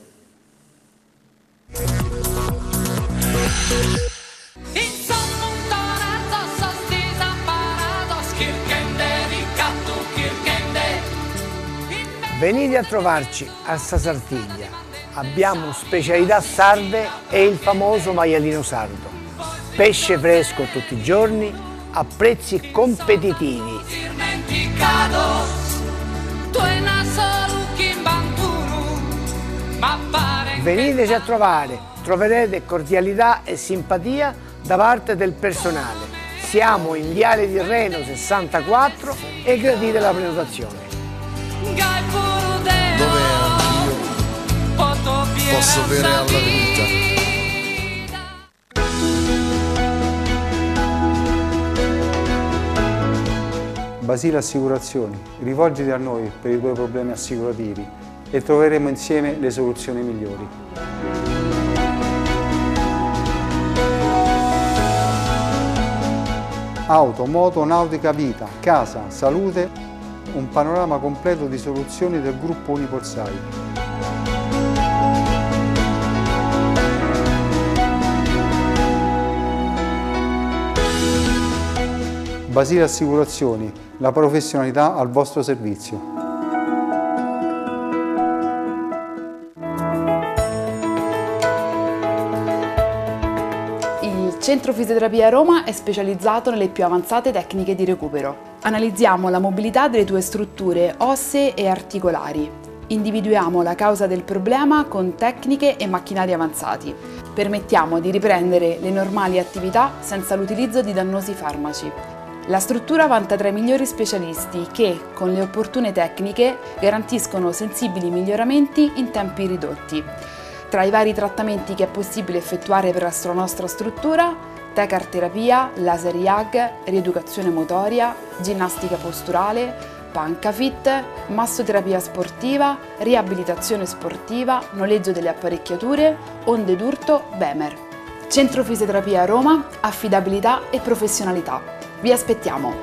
Venite a trovarci a Sasartiglia, abbiamo specialità sarde e il famoso maialino sardo, pesce fresco tutti i giorni a prezzi competitivi. Veniteci a trovare, troverete cordialità e simpatia da parte del personale. Siamo in Viale di Reno sessantaquattro e gradite la prenotazione. Dove io posso bere alla vita. Basile Assicurazioni, rivolgiti a noi per i tuoi problemi assicurativi e troveremo insieme le soluzioni migliori. Auto, moto, nautica, vita, casa, salute, un panorama completo di soluzioni del gruppo Uniporsai. Basile Assicurazioni, la professionalità al vostro servizio. Il Centro Fisioterapia Roma è specializzato nelle più avanzate tecniche di recupero. Analizziamo la mobilità delle tue strutture ossee e articolari. Individuiamo la causa del problema con tecniche e macchinari avanzati. Permettiamo di riprendere le normali attività senza l'utilizzo di dannosi farmaci. La struttura vanta tra i migliori specialisti che, con le opportune tecniche, garantiscono sensibili miglioramenti in tempi ridotti. Tra i vari trattamenti che è possibile effettuare presso la nostra struttura, Tecar terapia, laser I A G, rieducazione motoria, ginnastica posturale, Pancafit, massoterapia sportiva, riabilitazione sportiva, noleggio delle apparecchiature, onde d'urto, Bemer. Centro Fisioterapia Roma, affidabilità e professionalità. Vi aspettiamo!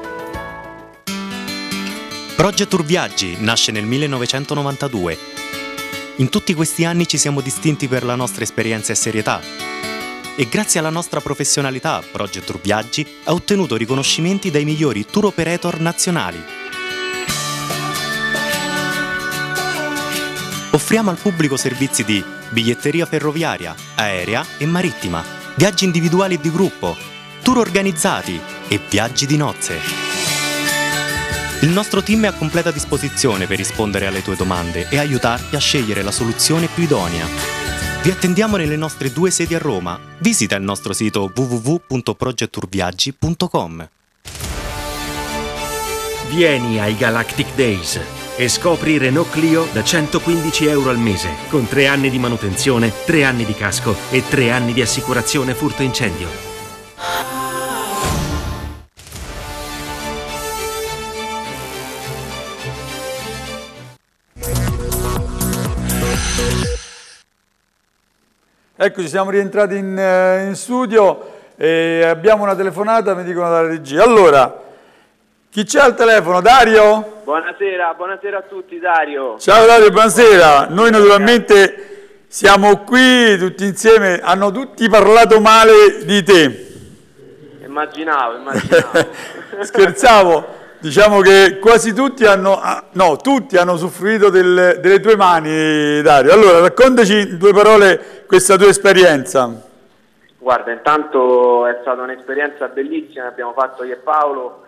Progettour Viaggi nasce nel millenovecentonovantadue. In tutti questi anni ci siamo distinti per la nostra esperienza e serietà. E grazie alla nostra professionalità, Progettour Viaggi ha ottenuto riconoscimenti dai migliori tour operator nazionali. Offriamo al pubblico servizi di biglietteria ferroviaria, aerea e marittima, viaggi individuali e di gruppo, tour organizzati e viaggi di nozze. Il nostro team è a completa disposizione per rispondere alle tue domande e aiutarti a scegliere la soluzione più idonea. Vi attendiamo nelle nostre due sedi a Roma. Visita il nostro sito w w w punto progettourviaggi punto com. Vieni ai Galactic Days e scopri Renault Clio da centoquindici euro al mese, con tre anni di manutenzione, tre anni di casco e tre anni di assicurazione furto incendio. Eccoci, siamo rientrati in, eh, in studio e abbiamo una telefonata, mi dicono dalla regia. Allora, chi c'è al telefono? Dario? Buonasera, buonasera a tutti, Dario. Ciao Dario, buonasera. Noi naturalmente siamo qui tutti insieme, hanno tutti parlato male di te. Immaginavo, immaginavo. Scherzavo. Diciamo che quasi tutti hanno, no, tutti hanno usufruito del, delle tue mani, Dario. Allora, raccontaci in due parole questa tua esperienza. Guarda, intanto è stata un'esperienza bellissima, abbiamo fatto io e Paolo,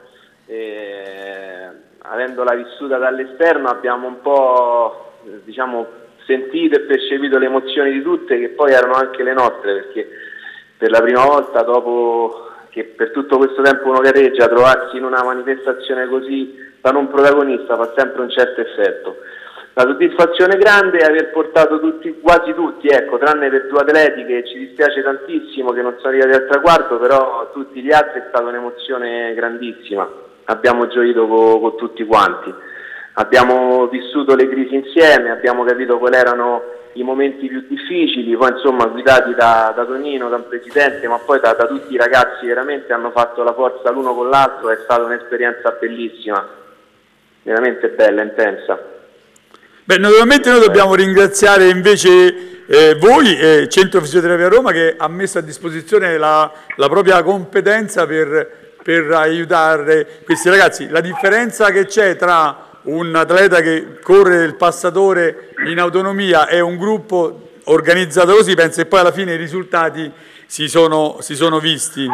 e, avendola vissuta dall'esterno abbiamo un po', diciamo, sentito e percepito le emozioni di tutte, che poi erano anche le nostre, perché per la prima volta dopo che per tutto questo tempo uno gareggia, trovarsi in una manifestazione così da non protagonista fa sempre un certo effetto. La soddisfazione grande è aver portato tutti, quasi tutti, ecco, tranne per due atleti che ci dispiace tantissimo che non sono arrivati al traguardo, però tutti gli altri è stata un'emozione grandissima. Abbiamo gioito con, con tutti quanti, abbiamo vissuto le crisi insieme, abbiamo capito quali erano i momenti più difficili, poi insomma guidati da, da Tonino, dal presidente, ma poi da, da tutti i ragazzi veramente hanno fatto la forza l'uno con l'altro, è stata un'esperienza bellissima, veramente bella, intensa. Beh, naturalmente noi dobbiamo ringraziare invece eh, voi, eh, Centro Fisioterapia Roma, che ha messo a disposizione la, la propria competenza per, per aiutare questi ragazzi. La differenza che c'è tra un atleta che corre il passatore in autonomia e un gruppo organizzato così, penso che poi alla fine i risultati si sono, si sono visti.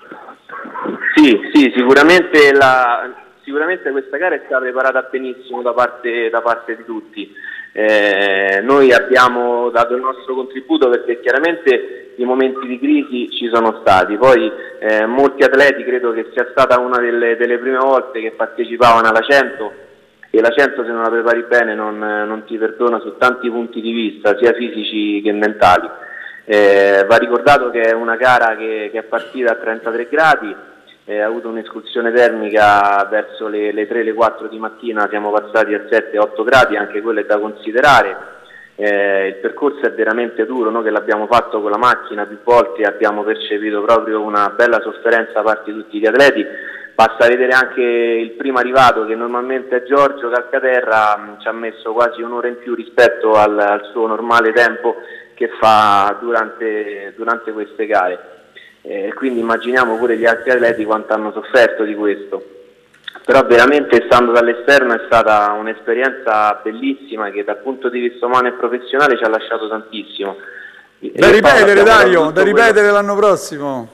Sì, sì, sicuramente, la, sicuramente questa gara è stata preparata benissimo da parte, da parte di tutti. Eh, noi abbiamo dato il nostro contributo perché chiaramente i momenti di crisi ci sono stati, poi eh, molti atleti, credo che sia stata una delle, delle prime volte che partecipavano alla cento, e la cento se non la prepari bene non, non ti perdona su tanti punti di vista, sia fisici che mentali. Eh, va ricordato che è una gara che, che è partita a trentatré gradi, eh, ha avuto un'escursione termica verso le, le tre, le quattro di mattina, siamo passati a sette otto gradi, anche quello è da considerare. Eh, il percorso è veramente duro, noi che l'abbiamo fatto con la macchina più volte abbiamo percepito proprio una bella sofferenza da parte di tutti gli atleti. Basta vedere anche il primo arrivato, che normalmente è Giorgio Calcaterra, mh, ci ha messo quasi un'ora in più rispetto al, al suo normale tempo che fa durante, durante queste gare. Eh, quindi immaginiamo pure gli altri atleti quanto hanno sofferto di questo. Però veramente, stando dall'esterno, è stata un'esperienza bellissima che dal punto di vista umano e professionale ci ha lasciato tantissimo. Da ripetere, Dario, da ripetere l'anno prossimo.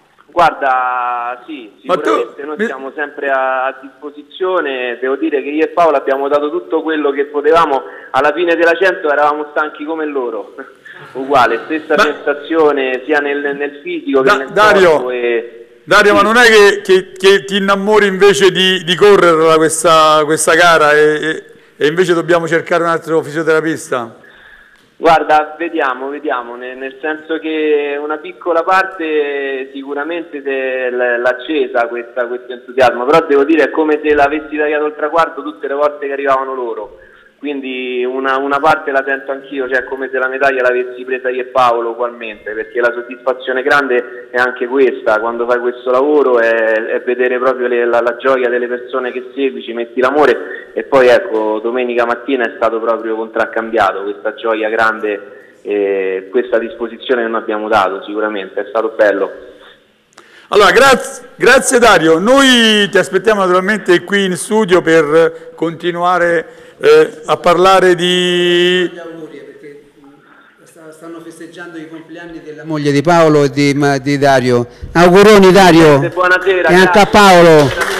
Guarda, sì, sicuramente tu... noi siamo sempre a, a disposizione. Devo dire che io e Paolo abbiamo dato tutto quello che potevamo. Alla fine della cento eravamo stanchi come loro, uguale, stessa ma... sensazione sia nel, nel fisico da, che nel Dario, corpo. E... Dario, sì. Ma non è che, che, che ti innamori invece di, di correrla questa, questa gara e, e, e invece dobbiamo cercare un altro fisioterapista? Guarda, vediamo, vediamo, nel, nel senso che una piccola parte sicuramente se l- l'ha accesa questa, questo entusiasmo, però devo dire è come se l'avessi tagliato il traguardo tutte le volte che arrivavano loro, quindi una, una parte la sento anch'io, cioè come se la medaglia l'avessi presa io e Paolo ugualmente, perché la soddisfazione grande è anche questa, quando fai questo lavoro è, è vedere proprio le, la, la gioia delle persone che segui, ci metti l'amore e poi ecco, domenica mattina è stato proprio contraccambiato, questa gioia grande e questa disposizione che noi abbiamo dato, sicuramente, è stato bello. Allora, grazie, grazie Dario, noi ti aspettiamo naturalmente qui in studio per continuare eh, a parlare di... Stanno festeggiando i compleanni della moglie di Paolo e di, di Dario. Auguroni Dario. Buonasera. E anche a Paolo.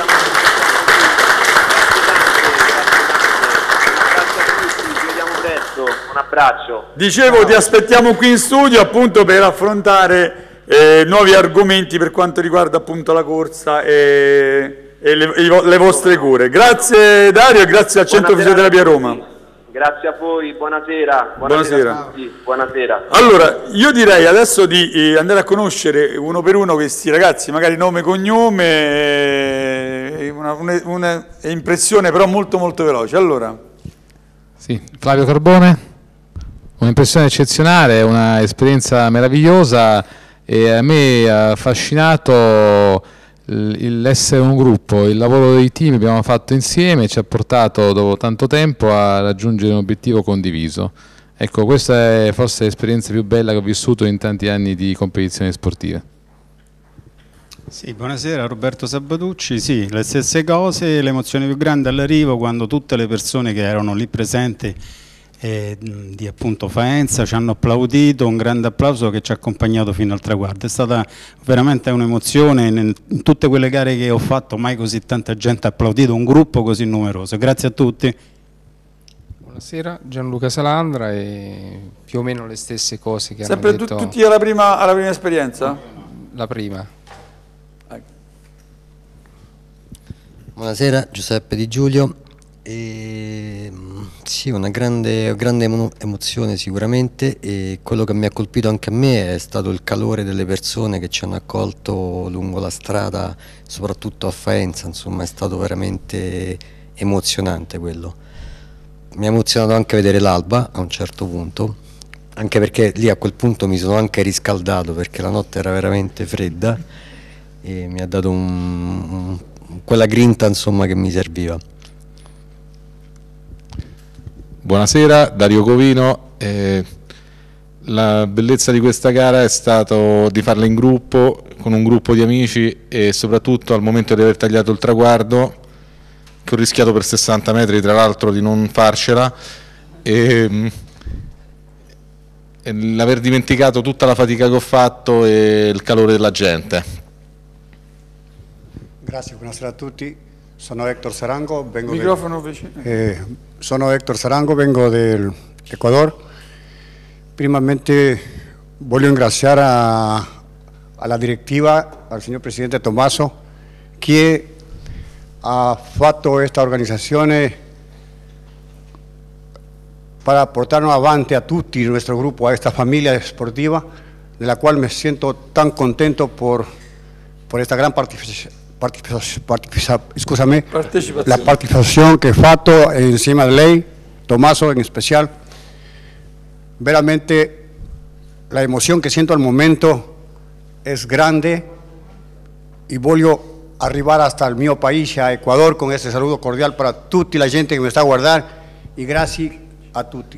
Un abbraccio. Dicevo, ciao. Ti aspettiamo qui in studio appunto per affrontare eh, nuovi argomenti per quanto riguarda appunto la corsa e, e le, le vostre cure. Grazie Dario e grazie al Centro Fisioterapia Roma. Grazie a voi, buonasera. Buonasera. Buonasera. A tutti. Buonasera. Allora, io direi adesso di eh, andare a conoscere uno per uno questi ragazzi, magari nome, cognome, eh, una, una, una impressione però molto molto veloce. Allora. Sì, Flavio Carbone, un'impressione eccezionale, un'esperienza meravigliosa e a me ha affascinato l'essere un gruppo, il lavoro dei team che abbiamo fatto insieme ci ha portato dopo tanto tempo a raggiungere un obiettivo condiviso. Ecco, questa è forse l'esperienza più bella che ho vissuto in tanti anni di competizioni sportive. Sì, buonasera, Roberto Sabatucci. Sì, le stesse cose, l'emozione più grande all'arrivo quando tutte le persone che erano lì presenti eh, di appunto Faenza ci hanno applaudito, un grande applauso che ci ha accompagnato fino al traguardo. È stata veramente un'emozione, in, in tutte quelle gare che ho fatto mai così tanta gente ha applaudito, un gruppo così numeroso. Grazie a tutti. Buonasera, Gianluca Salandra e più o meno le stesse cose che Sempre hanno detto. Sempre tutti alla prima, alla prima esperienza? La prima. Buonasera, Giuseppe Di Giulio. E, sì, una grande, grande emozione sicuramente, e quello che mi ha colpito anche a me è stato il calore delle persone che ci hanno accolto lungo la strada, soprattutto a Faenza, insomma è stato veramente emozionante quello. Mi ha emozionato anche vedere l'alba a un certo punto, anche perché lì a quel punto mi sono anche riscaldato perché la notte era veramente fredda e mi ha dato un, un, quella grinta insomma che mi serviva. Buonasera, Dario Covino. Eh, la bellezza di questa gara è stato di farla in gruppo, con un gruppo di amici e soprattutto al momento di aver tagliato il traguardo, che ho rischiato per sessanta metri tra l'altro di non farcela, e, e l'aver dimenticato tutta la fatica che ho fatto e il calore della gente. Grazie, buonasera a tutti. Sono Héctor Sarango, vengo Microfono del, eh, sono Héctor Sarango, vengo del Ecuador. Primeramente voglio ringraziare a, alla direttiva, al signor Presidente Tommaso, che ha fatto questa organizzazione para portarnos avanti a tutti il nostro gruppo, a questa famiglia sportiva, della quale mi sento tan contento por, por esta gran partecipazione. Scusami, la participación que he fatto encima de ley, Tommaso en especial. Veramente la emoción que siento al momento es grande y voglio arribar hasta el mio país, a Ecuador, con este saludo cordial para tutta la gente que me está a guardar y gracias a tutti.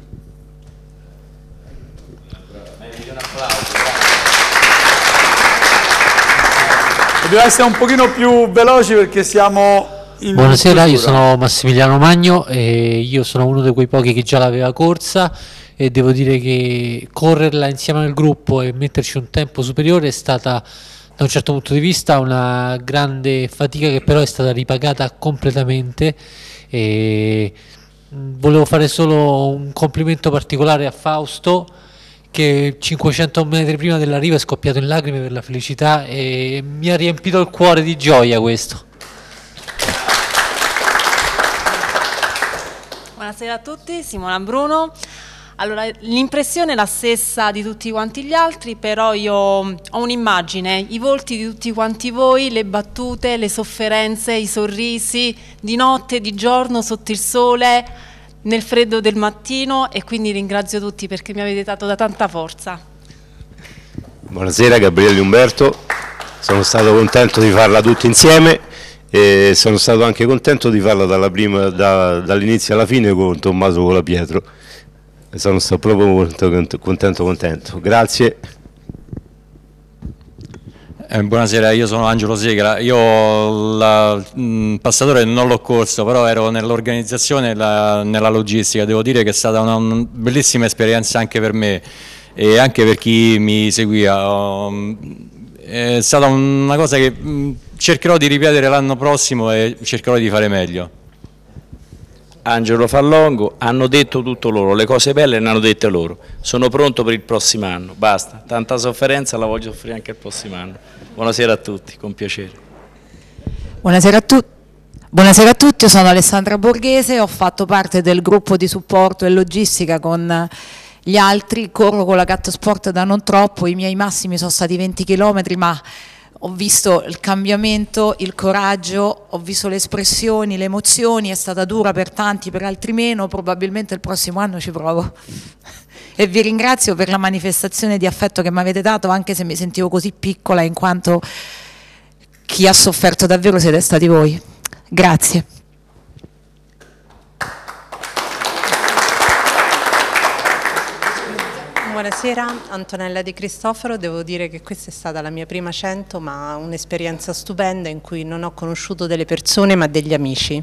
Dobbiamo essere un pochino più veloci perché siamo in Buonasera, io sono Massimiliano Magno e io sono uno di quei pochi che già l'aveva corsa e devo dire che correrla insieme al gruppo e metterci un tempo superiore è stata da un certo punto di vista una grande fatica che però è stata ripagata completamente. E volevo fare solo un complimento particolare a Fausto, che cinquecento metri prima dell'arrivo è scoppiato in lacrime per la felicità e mi ha riempito il cuore di gioia questo. Buonasera a tutti, Simona Bruno. Allora, l'impressione è la stessa di tutti quanti gli altri, però io ho un'immagine, i volti di tutti quanti voi, le battute, le sofferenze, i sorrisi, di notte, di giorno, sotto il sole, nel freddo del mattino, e quindi ringrazio tutti perché mi avete dato da tanta forza. Buonasera, Gabriele Umberto, sono stato contento di farla tutti insieme e sono stato anche contento di farla dalla prima, da, dall'inizio alla fine con Tommaso Colapietro. Sono stato proprio molto contento, contento. Grazie. Eh, buonasera, io sono Angelo Segra. Io il passatore non l'ho corso, però ero nell'organizzazione e nella logistica. Devo dire che è stata una, una bellissima esperienza anche per me e anche per chi mi seguiva. È stata una cosa che cercherò di ripetere l'anno prossimo e cercherò di fare meglio. Angelo Fallongo, hanno detto tutto loro, le cose belle le hanno dette loro, sono pronto per il prossimo anno, basta, tanta sofferenza la voglio soffrire anche il prossimo anno. Buonasera a tutti, con piacere. Buonasera a, tu Buonasera a tutti, io sono Alessandra Borghese, ho fatto parte del gruppo di supporto e logistica con gli altri, corro con la Gatto Sport da non troppo, i miei massimi sono stati venti chilometri, ma ho visto il cambiamento, il coraggio, ho visto le espressioni, le emozioni, è stata dura per tanti, per altri meno, probabilmente il prossimo anno ci provo. E vi ringrazio per la manifestazione di affetto che mi avete dato, anche se mi sentivo così piccola, in quanto chi ha sofferto davvero siete stati voi. Grazie. Buonasera, Antonella Di Cristoforo, devo dire che questa è stata la mia prima cento, ma un'esperienza stupenda in cui non ho conosciuto delle persone ma degli amici.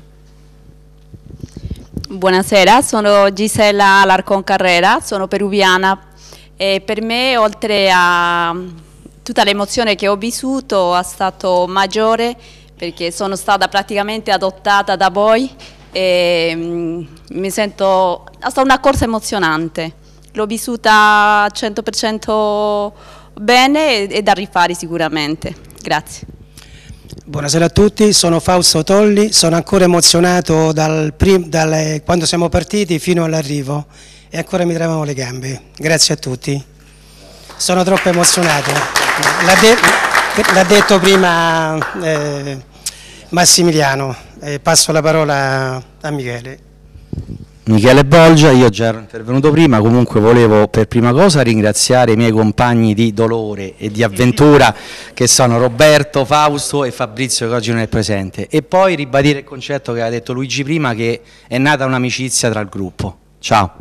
Buonasera, sono Gisela Alarcón Carrera, sono peruviana e per me, oltre a tutta l'emozione che ho vissuto, è stato maggiore perché sono stata praticamente adottata da voi e mm, mi sento, è stata una corsa emozionante. L'ho vissuta al cento per cento bene e da rifare sicuramente. Grazie. Buonasera a tutti, sono Fausto Tolli, sono ancora emozionato dal prim, dal, quando siamo partiti fino all'arrivo e ancora mi tremano le gambe. Grazie a tutti. Sono troppo emozionato. L'ha de, detto prima eh, Massimiliano, eh, passo la parola a Michele. Michele Bolgia, io già ero intervenuto prima, comunque volevo per prima cosa ringraziare i miei compagni di dolore e di avventura che sono Roberto, Fausto e Fabrizio che oggi non è presente, e poi ribadire il concetto che ha detto Luigi prima, che è nata un'amicizia tra il gruppo. Ciao.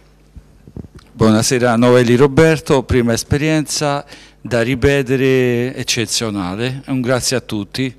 Buonasera, Novelli Roberto, prima esperienza da ripetere, eccezionale, un grazie a tutti.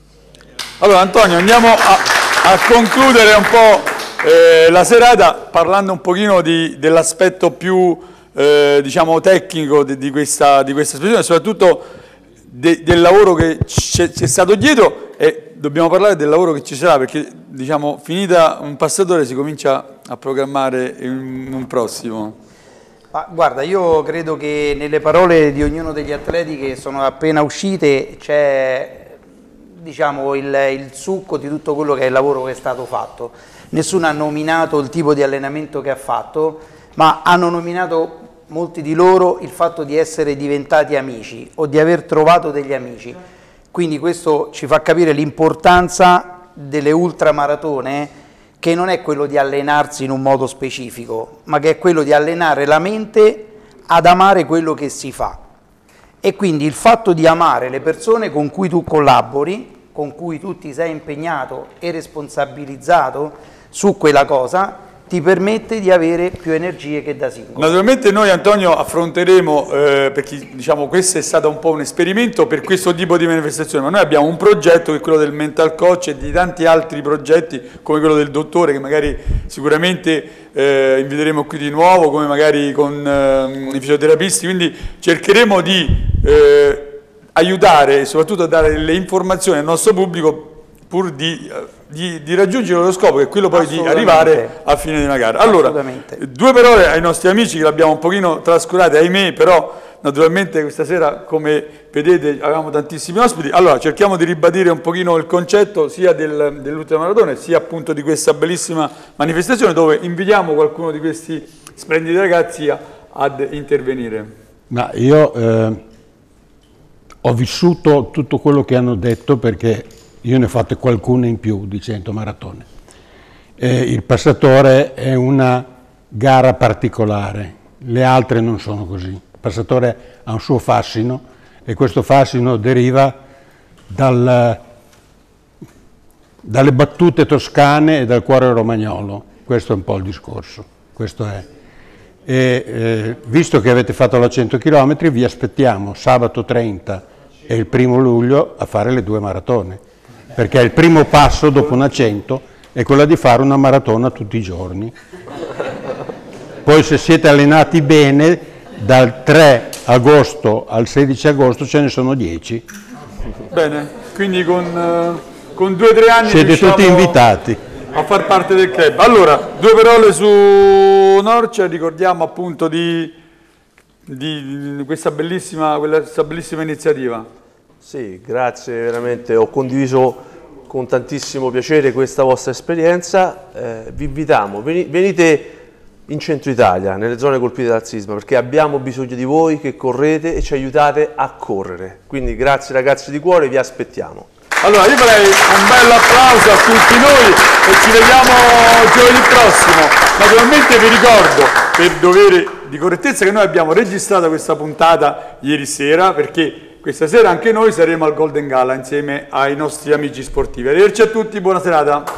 Allora Antonio, andiamo a, a concludere un po' Eh, la serata parlando un pochino dell'aspetto più eh, diciamo tecnico di, di questa di questa esposizione, soprattutto de, del lavoro che c'è stato dietro, e dobbiamo parlare del lavoro che ci sarà, perché diciamo finita un passatore si comincia a programmare in un prossimo. Ma guarda, io credo che nelle parole di ognuno degli atleti che sono appena uscite c'è diciamo il, il succo di tutto quello che è il lavoro che è stato fatto. Nessuno ha nominato il tipo di allenamento che ha fatto, ma hanno nominato molti di loro il fatto di essere diventati amici o di aver trovato degli amici. Quindi questo ci fa capire l'importanza delle ultramaratone, che non è quello di allenarsi in un modo specifico, ma che è quello di allenare la mente ad amare quello che si fa. E quindi il fatto di amare le persone con cui tu collabori, con cui tu ti sei impegnato e responsabilizzato su quella cosa, ti permette di avere più energie che da singolo. Naturalmente noi, Antonio, affronteremo, eh, perché diciamo questo è stato un po' un esperimento per questo tipo di manifestazione, ma noi abbiamo un progetto che è quello del mental coach e di tanti altri progetti come quello del dottore, che magari sicuramente eh, inviteremo qui di nuovo, come magari con eh, i fisioterapisti, quindi cercheremo di eh, aiutare e soprattutto a dare delle informazioni al nostro pubblico pur di, di, di raggiungere lo scopo, che è quello poi di arrivare a fine di una gara. Allora, due parole ai nostri amici che l'abbiamo un pochino trascurate, ahimè, però naturalmente questa sera, come vedete, avevamo tantissimi ospiti. Allora, cerchiamo di ribadire un pochino il concetto sia del, dell'ultramaratona sia appunto di questa bellissima manifestazione, dove invitiamo qualcuno di questi splendidi ragazzi ad intervenire. Ma io eh, ho vissuto tutto quello che hanno detto, perché io ne ho fatte qualcuna in più di cento maratone. Eh, il passatore è una gara particolare, le altre non sono così. Il passatore ha un suo fascino e questo fascino deriva dal, dalle battute toscane e dal cuore romagnolo. Questo è un po' il discorso. Questo è. E, eh, visto che avete fatto la cento chilometri, vi aspettiamo sabato trenta e il primo luglio a fare le due maratone, perché il primo passo dopo una cento è quella di fare una maratona tutti i giorni. Poi se siete allenati bene, dal tre agosto al sedici agosto ce ne sono dieci. Bene, quindi con, uh, con due o tre anni siete tutti invitati a far parte del club. Allora, due parole su Norcia, ricordiamo appunto di, di, di questa, bellissima, questa bellissima iniziativa. Sì, grazie, veramente ho condiviso con tantissimo piacere questa vostra esperienza. Eh, vi invitiamo, venite in centro Italia, nelle zone colpite dal sisma, perché abbiamo bisogno di voi che correte e ci aiutate a correre. Quindi grazie ragazzi di cuore, vi aspettiamo. Allora io farei un bel applauso a tutti noi e ci vediamo giovedì prossimo. Naturalmente vi ricordo, per dovere di correttezza, che noi abbiamo registrato questa puntata ieri sera, perché questa sera anche noi saremo al Golden Gala insieme ai nostri amici sportivi. Arrivederci a tutti, buona serata.